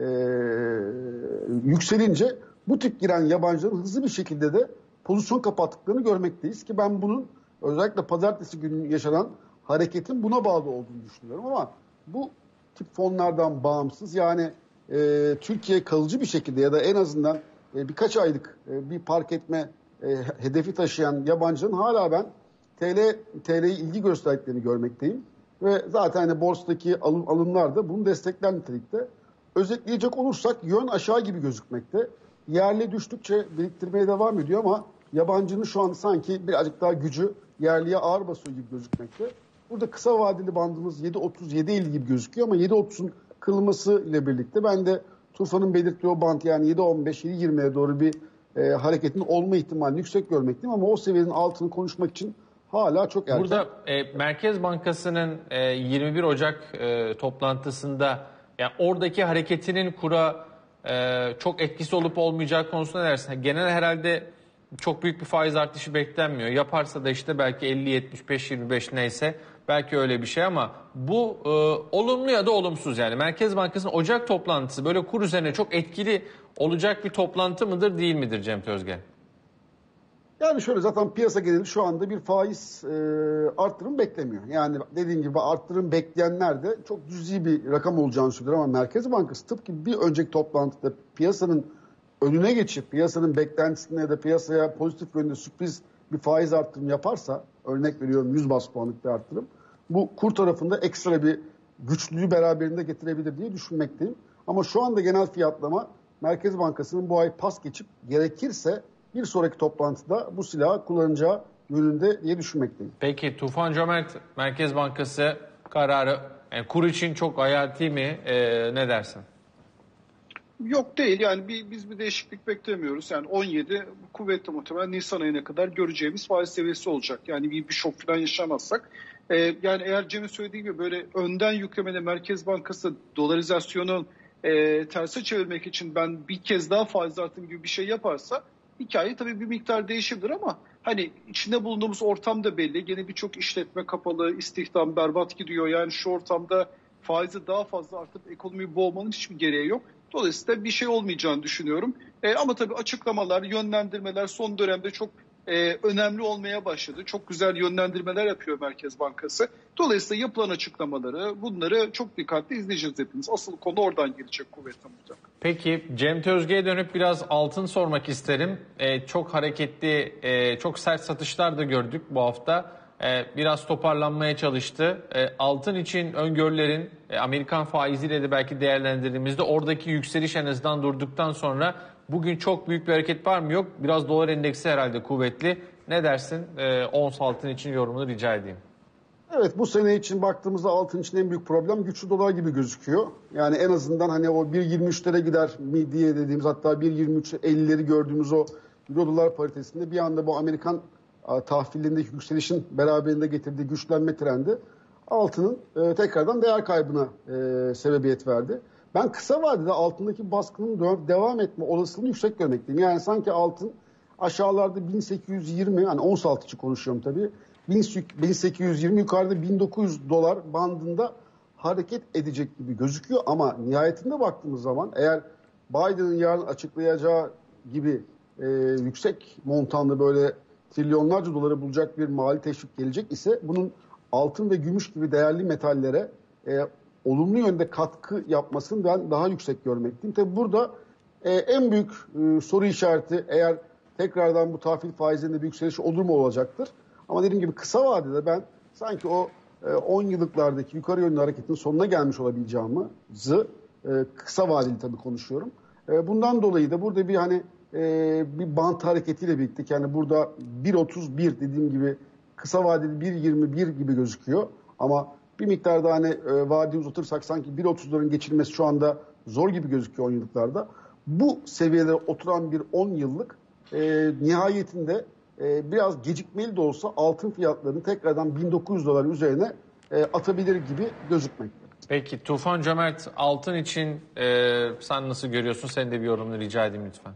yükselince bu tip giren yabancıların hızlı bir şekilde de pozisyon kapattıklarını görmekteyiz ki ben bunun özellikle pazartesi günü yaşanan hareketin buna bağlı olduğunu düşünüyorum. Ama bu tip fonlardan bağımsız, yani Türkiye kalıcı bir şekilde ya da en azından birkaç aylık bir park etme hedefi taşıyan yabancının hala ben TL'ye ilgi gösterdiklerini görmekteyim. Ve zaten hani borsadaki alımlar da bunu destekler nitelikte. Özetleyecek olursak yön aşağı gibi gözükmekte. Yerli düştükçe biriktirmeye devam ediyor ama yabancının şu an sanki birazcık daha gücü yerliye ağır basıyor gibi gözükmekte. Burada kısa vadeli bandımız 7.30-7.50 gibi gözüküyor ama 7.30'un kırılması ile birlikte ben de Tufan'ın belirttiği o band yani 7.15-7.20'ye doğru bir hareketin olma ihtimalini yüksek görmekteyim ama o seviyenin altını konuşmak için hala çok erken. Burada Merkez Bankası'nın 21 Ocak toplantısında yani oradaki hareketinin kura çok etkisi olup olmayacağı konusunda ne dersin? Genel herhalde çok büyük bir faiz artışı beklenmiyor. Yaparsa da işte belki 50-75-25 neyse belki öyle bir şey ama bu olumlu ya da olumsuz yani. Merkez Bankası'nın Ocak toplantısı böyle kur üzerine çok etkili olacak bir toplantı mıdır değil midir Cem Özgen? Yani şöyle, zaten piyasa geneli şu anda bir faiz arttırım beklemiyor. Yani dediğim gibi arttırım bekleyenler de çok cüzi bir rakam olacağını söylüyor ama Merkez Bankası tıpkı bir önceki toplantıda piyasanın önüne geçip piyasanın beklentisine ya da piyasaya pozitif yönde sürpriz bir faiz arttırım yaparsa, örnek veriyorum 100 bas puanlık bir arttırım, bu kur tarafında ekstra bir güçlüğü beraberinde getirebilir diye düşünmekteyim. Ama şu anda genel fiyatlama Merkez Bankası'nın bu ay pas geçip gerekirse bir sonraki toplantıda bu silahı kullanacağı yönünde diye düşünmekteyim. Peki Tufan Cömert, Merkez Bankası kararı yani kur için çok hayati mi? Ne dersin? Yok değil, yani biz bir değişiklik beklemiyoruz. Yani 17 kuvvetli muhtemelen Nisan ayına kadar göreceğimiz faiz seviyesi olacak. Yani bir şok falan yaşamazsak. Yani eğer Cem'in söylediği gibi böyle önden yüklemede Merkez Bankası dolarizasyonu terse çevirmek için ben bir kez daha faiz artım gibi bir şey yaparsa hikaye tabii bir miktar değişebilir ama hani içinde bulunduğumuz ortam da belli. Gene birçok işletme kapalı, istihdam berbat gidiyor. Yani şu ortamda faizi daha fazla artıp ekonomiyi boğmanın hiçbir gereği yok. Dolayısıyla bir şey olmayacağını düşünüyorum. Ama tabii açıklamalar, yönlendirmeler son dönemde çok önemli olmaya başladı. Çok güzel yönlendirmeler yapıyor Merkez Bankası. Dolayısıyla yapılan açıklamaları, bunları çok dikkatli izleyeceğiz hepimiz. Asıl konu oradan gelecek kuvvetle muhtemelen. Peki Cem Özge'ye dönüp biraz altın sormak isterim. Çok hareketli, çok sert satışlar da gördük bu hafta. Biraz toparlanmaya çalıştı. Altın için öngörülerin Amerikan faiziyle de belki değerlendirdiğimizde oradaki yükseliş en azından durduktan sonra bugün çok büyük bir hareket var mı yok? Biraz dolar endeksi herhalde kuvvetli. Ne dersin? Ons altın için yorumunu rica edeyim. Evet, bu sene için baktığımızda altın için en büyük problem güçlü dolar gibi gözüküyor. Yani en azından hani o 1.23'lere gider mi diye dediğimiz, hatta 1.23.50'leri gördüğümüz o euro dolar paritesinde bir anda bu Amerikan tahvillerindeki yükselişin beraberinde getirdiği güçlenme trendi altının tekrardan değer kaybına sebebiyet verdi. Ben kısa vadede altındaki baskının devam etme olasılığını yüksek görmekteyim. Yani sanki altın aşağılarda 1820, hani ons altı için konuşuyorum tabii, 1820 yukarıda 1900 dolar bandında hareket edecek gibi gözüküyor ama nihayetinde baktığımız zaman eğer Biden'ın yarın açıklayacağı gibi yüksek montanlı böyle trilyonlarca doları bulacak bir mali teşvik gelecek ise bunun altın ve gümüş gibi değerli metallere olumlu yönde katkı yapmasını ben daha yüksek görmekteyim. Tabi burada en büyük soru işareti, eğer tekrardan bu tahvil faizlerinde bir yükseliş olur mu olacaktır. Ama dediğim gibi kısa vadede ben sanki o 10 yıllıklardaki yukarı yönlü hareketin sonuna gelmiş olabileceğimizi kısa vadeli tabii konuşuyorum. Bundan dolayı da burada bir bir bant hareketiyle birlikte yani burada 1.31 dediğim gibi kısa vadeli 1.21 gibi gözüküyor. Ama bir miktar da vadeyi uzatırsak sanki 1.30'ların geçilmesi şu anda zor gibi gözüküyor 10 yıllıklarda. Bu seviyelere oturan bir 10 yıllık nihayetinde biraz gecikmeli de olsa altın fiyatlarını tekrardan $1.900 üzerine atabilir gibi gözükmekte. Peki Tufan Cömert, altın için sen nasıl görüyorsun? Senin de bir yorumunu rica edeyim lütfen.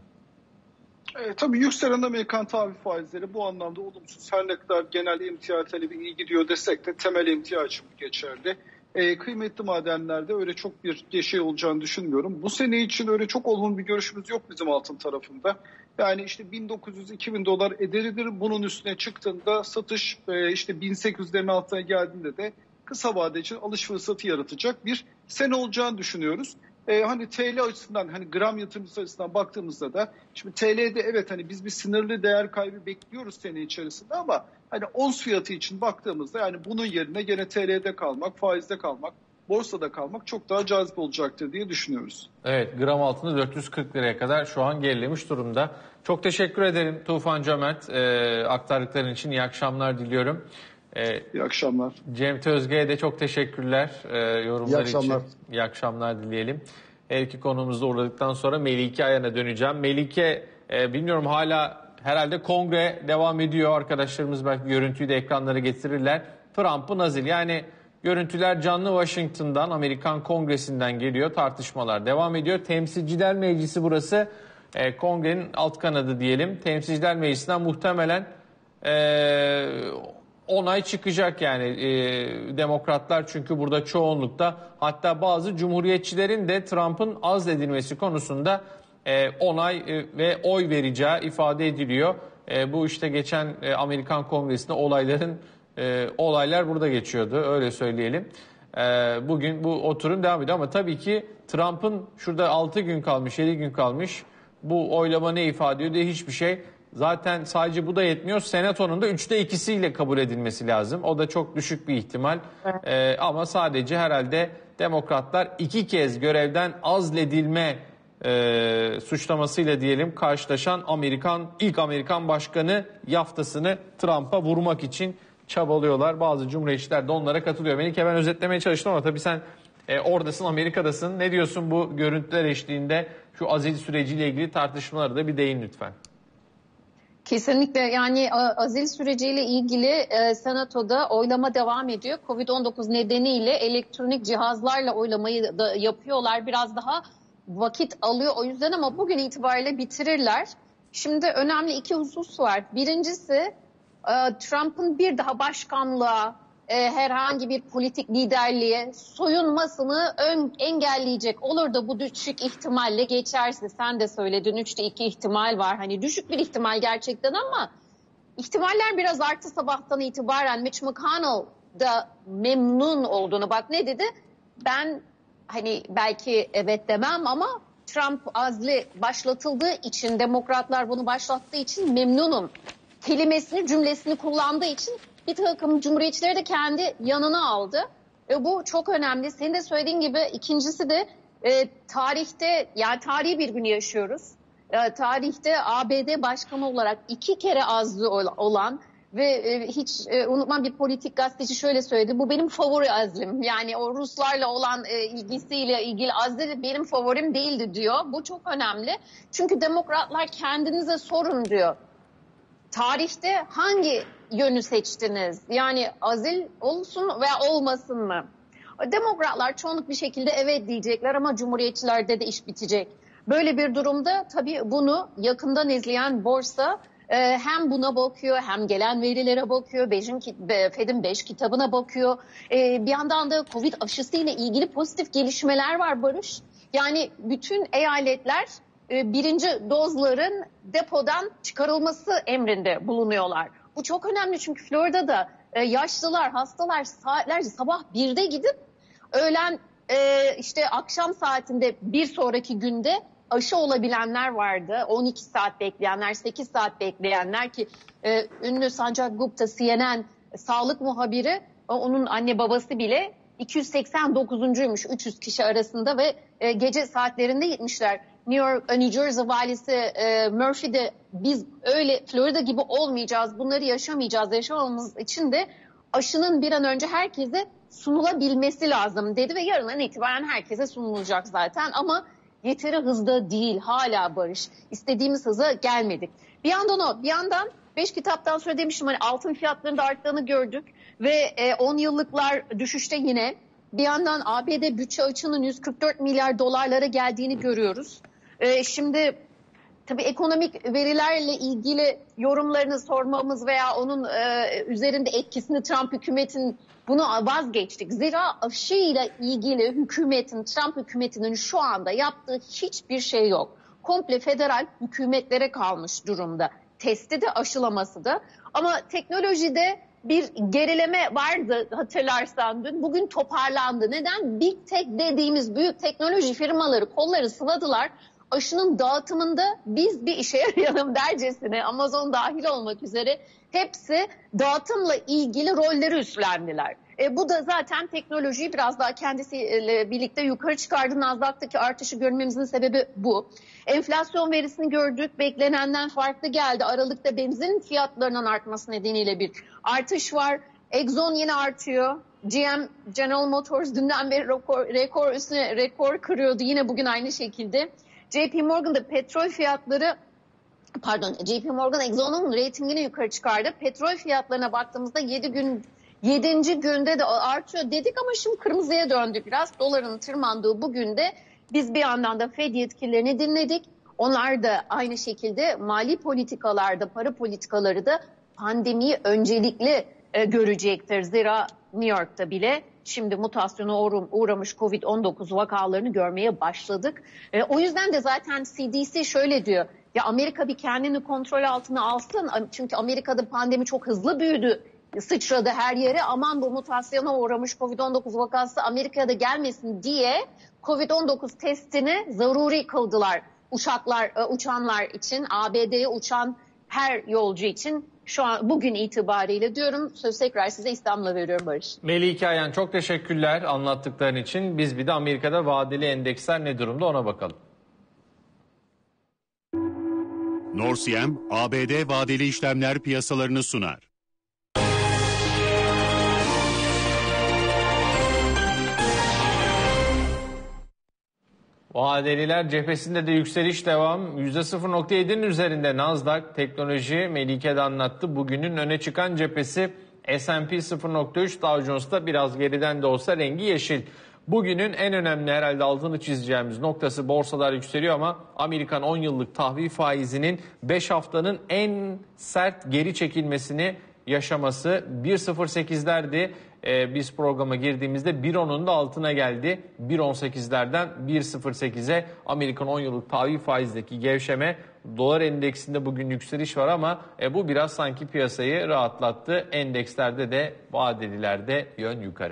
Tabii yükselen Amerikan tahvil faizleri bu anlamda olumsuz. Her ne kadar genel emtia talebi iyi gidiyor desek de temel emtia için geçerli. Kıymetli madenlerde öyle çok bir şey olacağını düşünmüyorum. Bu sene için öyle çok olumlu bir görüşümüz yok bizim altın tarafında. Yani işte $1.900-2.000 ederidir. Bunun üstüne çıktığında satış işte 1.800'lerin altına geldiğinde de kısa vade için alış fırsatı yaratacak bir sene olacağını düşünüyoruz. TL açısından gram yatırımcısı açısından baktığımızda da şimdi TL'de evet biz bir sınırlı değer kaybı bekliyoruz sene içerisinde ama ons fiyatı için baktığımızda bunun yerine gene TL'de kalmak, faizde kalmak, borsada kalmak çok daha cazip olacaktır diye düşünüyoruz. Evet, gram altında 440 liraya kadar şu an gerilemiş durumda. Çok teşekkür ederim Tufan Cömert. Aktardıkların için iyi akşamlar diliyorum. İyi akşamlar. Cem Özge'ye de çok teşekkürler yorumlar için. İyi akşamlar dileyelim. Her iki konuğumuzda uğradıktan sonra Melike Ayan'a döneceğim. Melike, bilmiyorum hala herhalde kongre devam ediyor. Arkadaşlarımız belki görüntüyü de ekranlara getirirler. Trump'ın azil yani görüntüler canlı Washington'dan, Amerikan Kongresi'nden geliyor. Tartışmalar devam ediyor. Temsilciler Meclisi burası. Kongrenin alt kanadı diyelim. Temsilciler Meclisi'nden muhtemelen onay çıkacak yani demokratlar çünkü burada çoğunlukta, hatta bazı cumhuriyetçilerin de Trump'ın azledilmesi konusunda onay ve oy vereceği ifade ediliyor. Bu işte geçen Amerikan Kongresi'nde olaylar burada geçiyordu, öyle söyleyelim. Bugün bu oturum devam ediyor ama tabii ki Trump'ın şurada 6 gün kalmış, 7 gün kalmış. Bu oylama ne ifade ediyor diye hiçbir şey. Zaten sadece bu da yetmiyor. Senatonun da 3'te 2'siyle kabul edilmesi lazım. O da çok düşük bir ihtimal. Ama sadece herhalde demokratlar 2 kez görevden azledilme suçlamasıyla diyelim karşılaşan ilk Amerikan başkanı yaftasını Trump'a vurmak için çabalıyorlar. Bazı cumhuriyetçiler de onlara katılıyor. Melike, ben özetlemeye çalıştım ama tabii sen oradasın, Amerika'dasın. Ne diyorsun bu görüntüler eşliğinde şu azil süreciyle ilgili tartışmalara da bir değin lütfen. Kesinlikle, yani azil süreciyle ilgili Senato'da oylama devam ediyor. Covid-19 nedeniyle elektronik cihazlarla oylamayı da yapıyorlar. Biraz daha vakit alıyor o yüzden ama bugün itibariyle bitirirler. Şimdi önemli 2 husus var. Birincisi Trump'ın bir daha başkanlığa, herhangi bir politik liderliğe soyunmasını engelleyecek olur da bu düşük ihtimalle geçerse, sen de söyledin 3'te 2 ihtimal var. Düşük bir ihtimal gerçekten ama ihtimaller biraz arttı sabahtan itibaren. Mitch McConnell da memnun olduğunu, bak ne dedi? Ben belki evet demem ama Trump azli başlatıldığı için, demokratlar bunu başlattığı için memnunum cümlesini kullandığı için bir takım cumhuriyetçileri de kendi yanına aldı. Bu çok önemli. Senin de söylediğin gibi ikincisi de tarihte, yani tarihi bir gün yaşıyoruz. Tarihte ABD başkanı olarak 2 kere azlı olan ve hiç unutmam, bir politik gazeteci şöyle söyledi. Bu benim favori azlim. Yani o Ruslarla olan ilgisiyle ilgili azli benim favorim değildi diyor. Bu çok önemli. Çünkü demokratlar kendinize sorun diyor. Tarihte hangi yönü seçtiniz? Yani azil olsun veya olmasın mı? Demokratlar çoğunluk bir şekilde evet diyecekler ama cumhuriyetçilerde de iş bitecek. Böyle bir durumda tabii bunu yakından izleyen borsa hem buna bakıyor, hem gelen verilere bakıyor, Fed'in 5 kitabına bakıyor. Bir yandan da Covid aşısıyla ilgili pozitif gelişmeler var Barış. Yani bütün eyaletler birinci dozların depodan çıkarılması emrinde bulunuyorlar. Bu çok önemli çünkü Florida'da yaşlılar, hastalar saatlerce sabah 1'de gidip öğlen işte akşam saatinde bir sonraki günde aşı olabilenler vardı. 12 saat bekleyenler, 8 saat bekleyenler ki ünlü Sanjay Gupta, CNN sağlık muhabiri, onun anne babası bile 289'uncuymuş 300 kişi arasında ve gece saatlerinde gitmişler. New Jersey valisi Murphy de biz öyle Florida gibi olmayacağız, bunları yaşamayacağız, yaşamamız için de aşının bir an önce herkese sunulabilmesi lazım dedi ve yarından itibaren herkese sunulacak zaten ama yeteri hızda değil, hala barış. İstediğimiz hıza gelmedik. Bir yandan o, bir yandan 5 kitaptan sonra demiştim hani altın fiyatlarının da arttığını gördük ve 10 yıllıklar düşüşte yine. Bir yandan ABD bütçe açığının 144 milyar dolarlara geldiğini görüyoruz. Şimdi tabii ekonomik verilerle ilgili yorumlarını sormamız veya onun üzerinde etkisini Trump hükümetinin bunu vazgeçtik. Zira aşıyla ilgili hükümetin, Trump hükümetinin şu anda yaptığı hiçbir şey yok. Komple federal hükümetlere kalmış durumda. Testi de aşılaması da. Ama teknolojide bir gerileme vardı hatırlarsan dün. Bugün toparlandı. Neden? Big Tech dediğimiz büyük teknoloji firmaları kolları sıvadılar. Aşının dağıtımında biz bir işe yarayalım dercesine Amazon dahil olmak üzere hepsi dağıtımla ilgili rolleri üstlendiler. Bu da zaten teknolojiyi biraz daha kendisiyle birlikte yukarı çıkardı. Nasdaq'taki artışı görmemizin sebebi bu. Enflasyon verisini gördük. Beklenenden farklı geldi. Aralıkta benzin fiyatlarının artması nedeniyle bir artış var. Exxon yine artıyor. GM, General Motors dünden beri rekor üstüne rekor kırıyordu. Yine bugün aynı şekilde. JP Morgan'da petrol fiyatları, JP Morgan Exxon'un reytingini yukarı çıkardı. Petrol fiyatlarına baktığımızda 7. günde de artıyor dedik ama şimdi kırmızıya döndü biraz. Doların tırmandığı bugün de biz bir yandan da Fed yetkililerini dinledik. Onlar da aynı şekilde mali politikalarda, para politikaları da pandemiyi öncelikli görecektir. Zira New York'ta bile şimdi mutasyona uğramış COVID-19 vakalarını görmeye başladık. O yüzden de zaten CDC şöyle diyor. Ya Amerika bir kendini kontrol altına alsın. Çünkü Amerika'da pandemi çok hızlı büyüdü. Sıçradı her yere. Aman bu mutasyona uğramış COVID-19 vakası Amerika'ya da gelmesin diye COVID-19 testini zaruri kıldılar. Uçanlar için, ABD'ye uçan her yolcu için. Şu an bugün itibariyle diyorum. Söz tekrar size İstanbul'a veriyorum Barış. Melike Ayan çok teşekkürler anlattıkların için. Biz bir de Amerika'da vadeli endeksler ne durumda ona bakalım. Norsiyem, ABD vadeli işlemler piyasalarını sunar. Vadeliler cephesinde de yükseliş devam. %0.7'nin üzerinde Nasdaq, teknoloji Melike'de anlattı. Bugünün öne çıkan cephesi S&P 0.3, Dow Jones'ta biraz geriden de olsa rengi yeşil. Bugünün en önemli herhalde altını çizeceğimiz noktası borsalar yükseliyor ama Amerikan 10 yıllık tahvil faizinin 5 haftanın en sert geri çekilmesini yaşaması. 1.08'lerdi. Biz programa girdiğimizde 1.10'un da altına geldi. 1.18'lerden 1.08'e Amerikan 10 yıllık tahvil faizdeki gevşeme. Dolar endeksinde bugün yükseliş var ama bu biraz sanki piyasayı rahatlattı. Endekslerde de vadelilerde yön yukarı.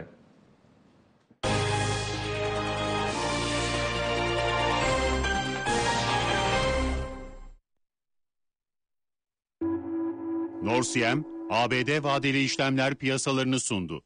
Norsiyem, ABD vadeli işlemler piyasalarını sundu.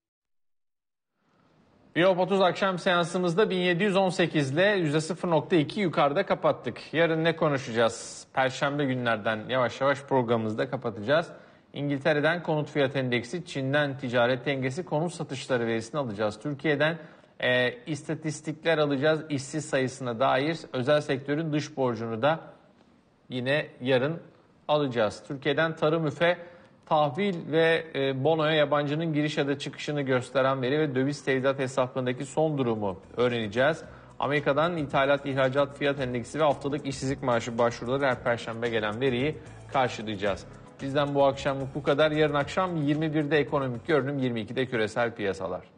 Biyop 30 akşam seansımızda 1718 ile %0.2 yukarıda kapattık. Yarın ne konuşacağız? Perşembe günlerden yavaş yavaş programımızda kapatacağız. İngiltere'den konut fiyat endeksi, Çin'den ticaret dengesi, konut satışları verisini alacağız. Türkiye'den istatistikler alacağız. İşsiz sayısına dair özel sektörün dış borcunu da yine yarın alacağız. Türkiye'den tarım üfe, tahvil ve bonoya yabancının giriş ya da çıkışını gösteren veri ve döviz tevdiat hesaplarındaki son durumu öğreneceğiz. Amerika'dan ithalat ihracat fiyat endeksi ve haftalık işsizlik maaşı başvuruları her perşembe gelen veriyi karşılayacağız. Bizden bu akşamlık bu kadar. Yarın akşam 21'de ekonomik görünüm, 22'de küresel piyasalar.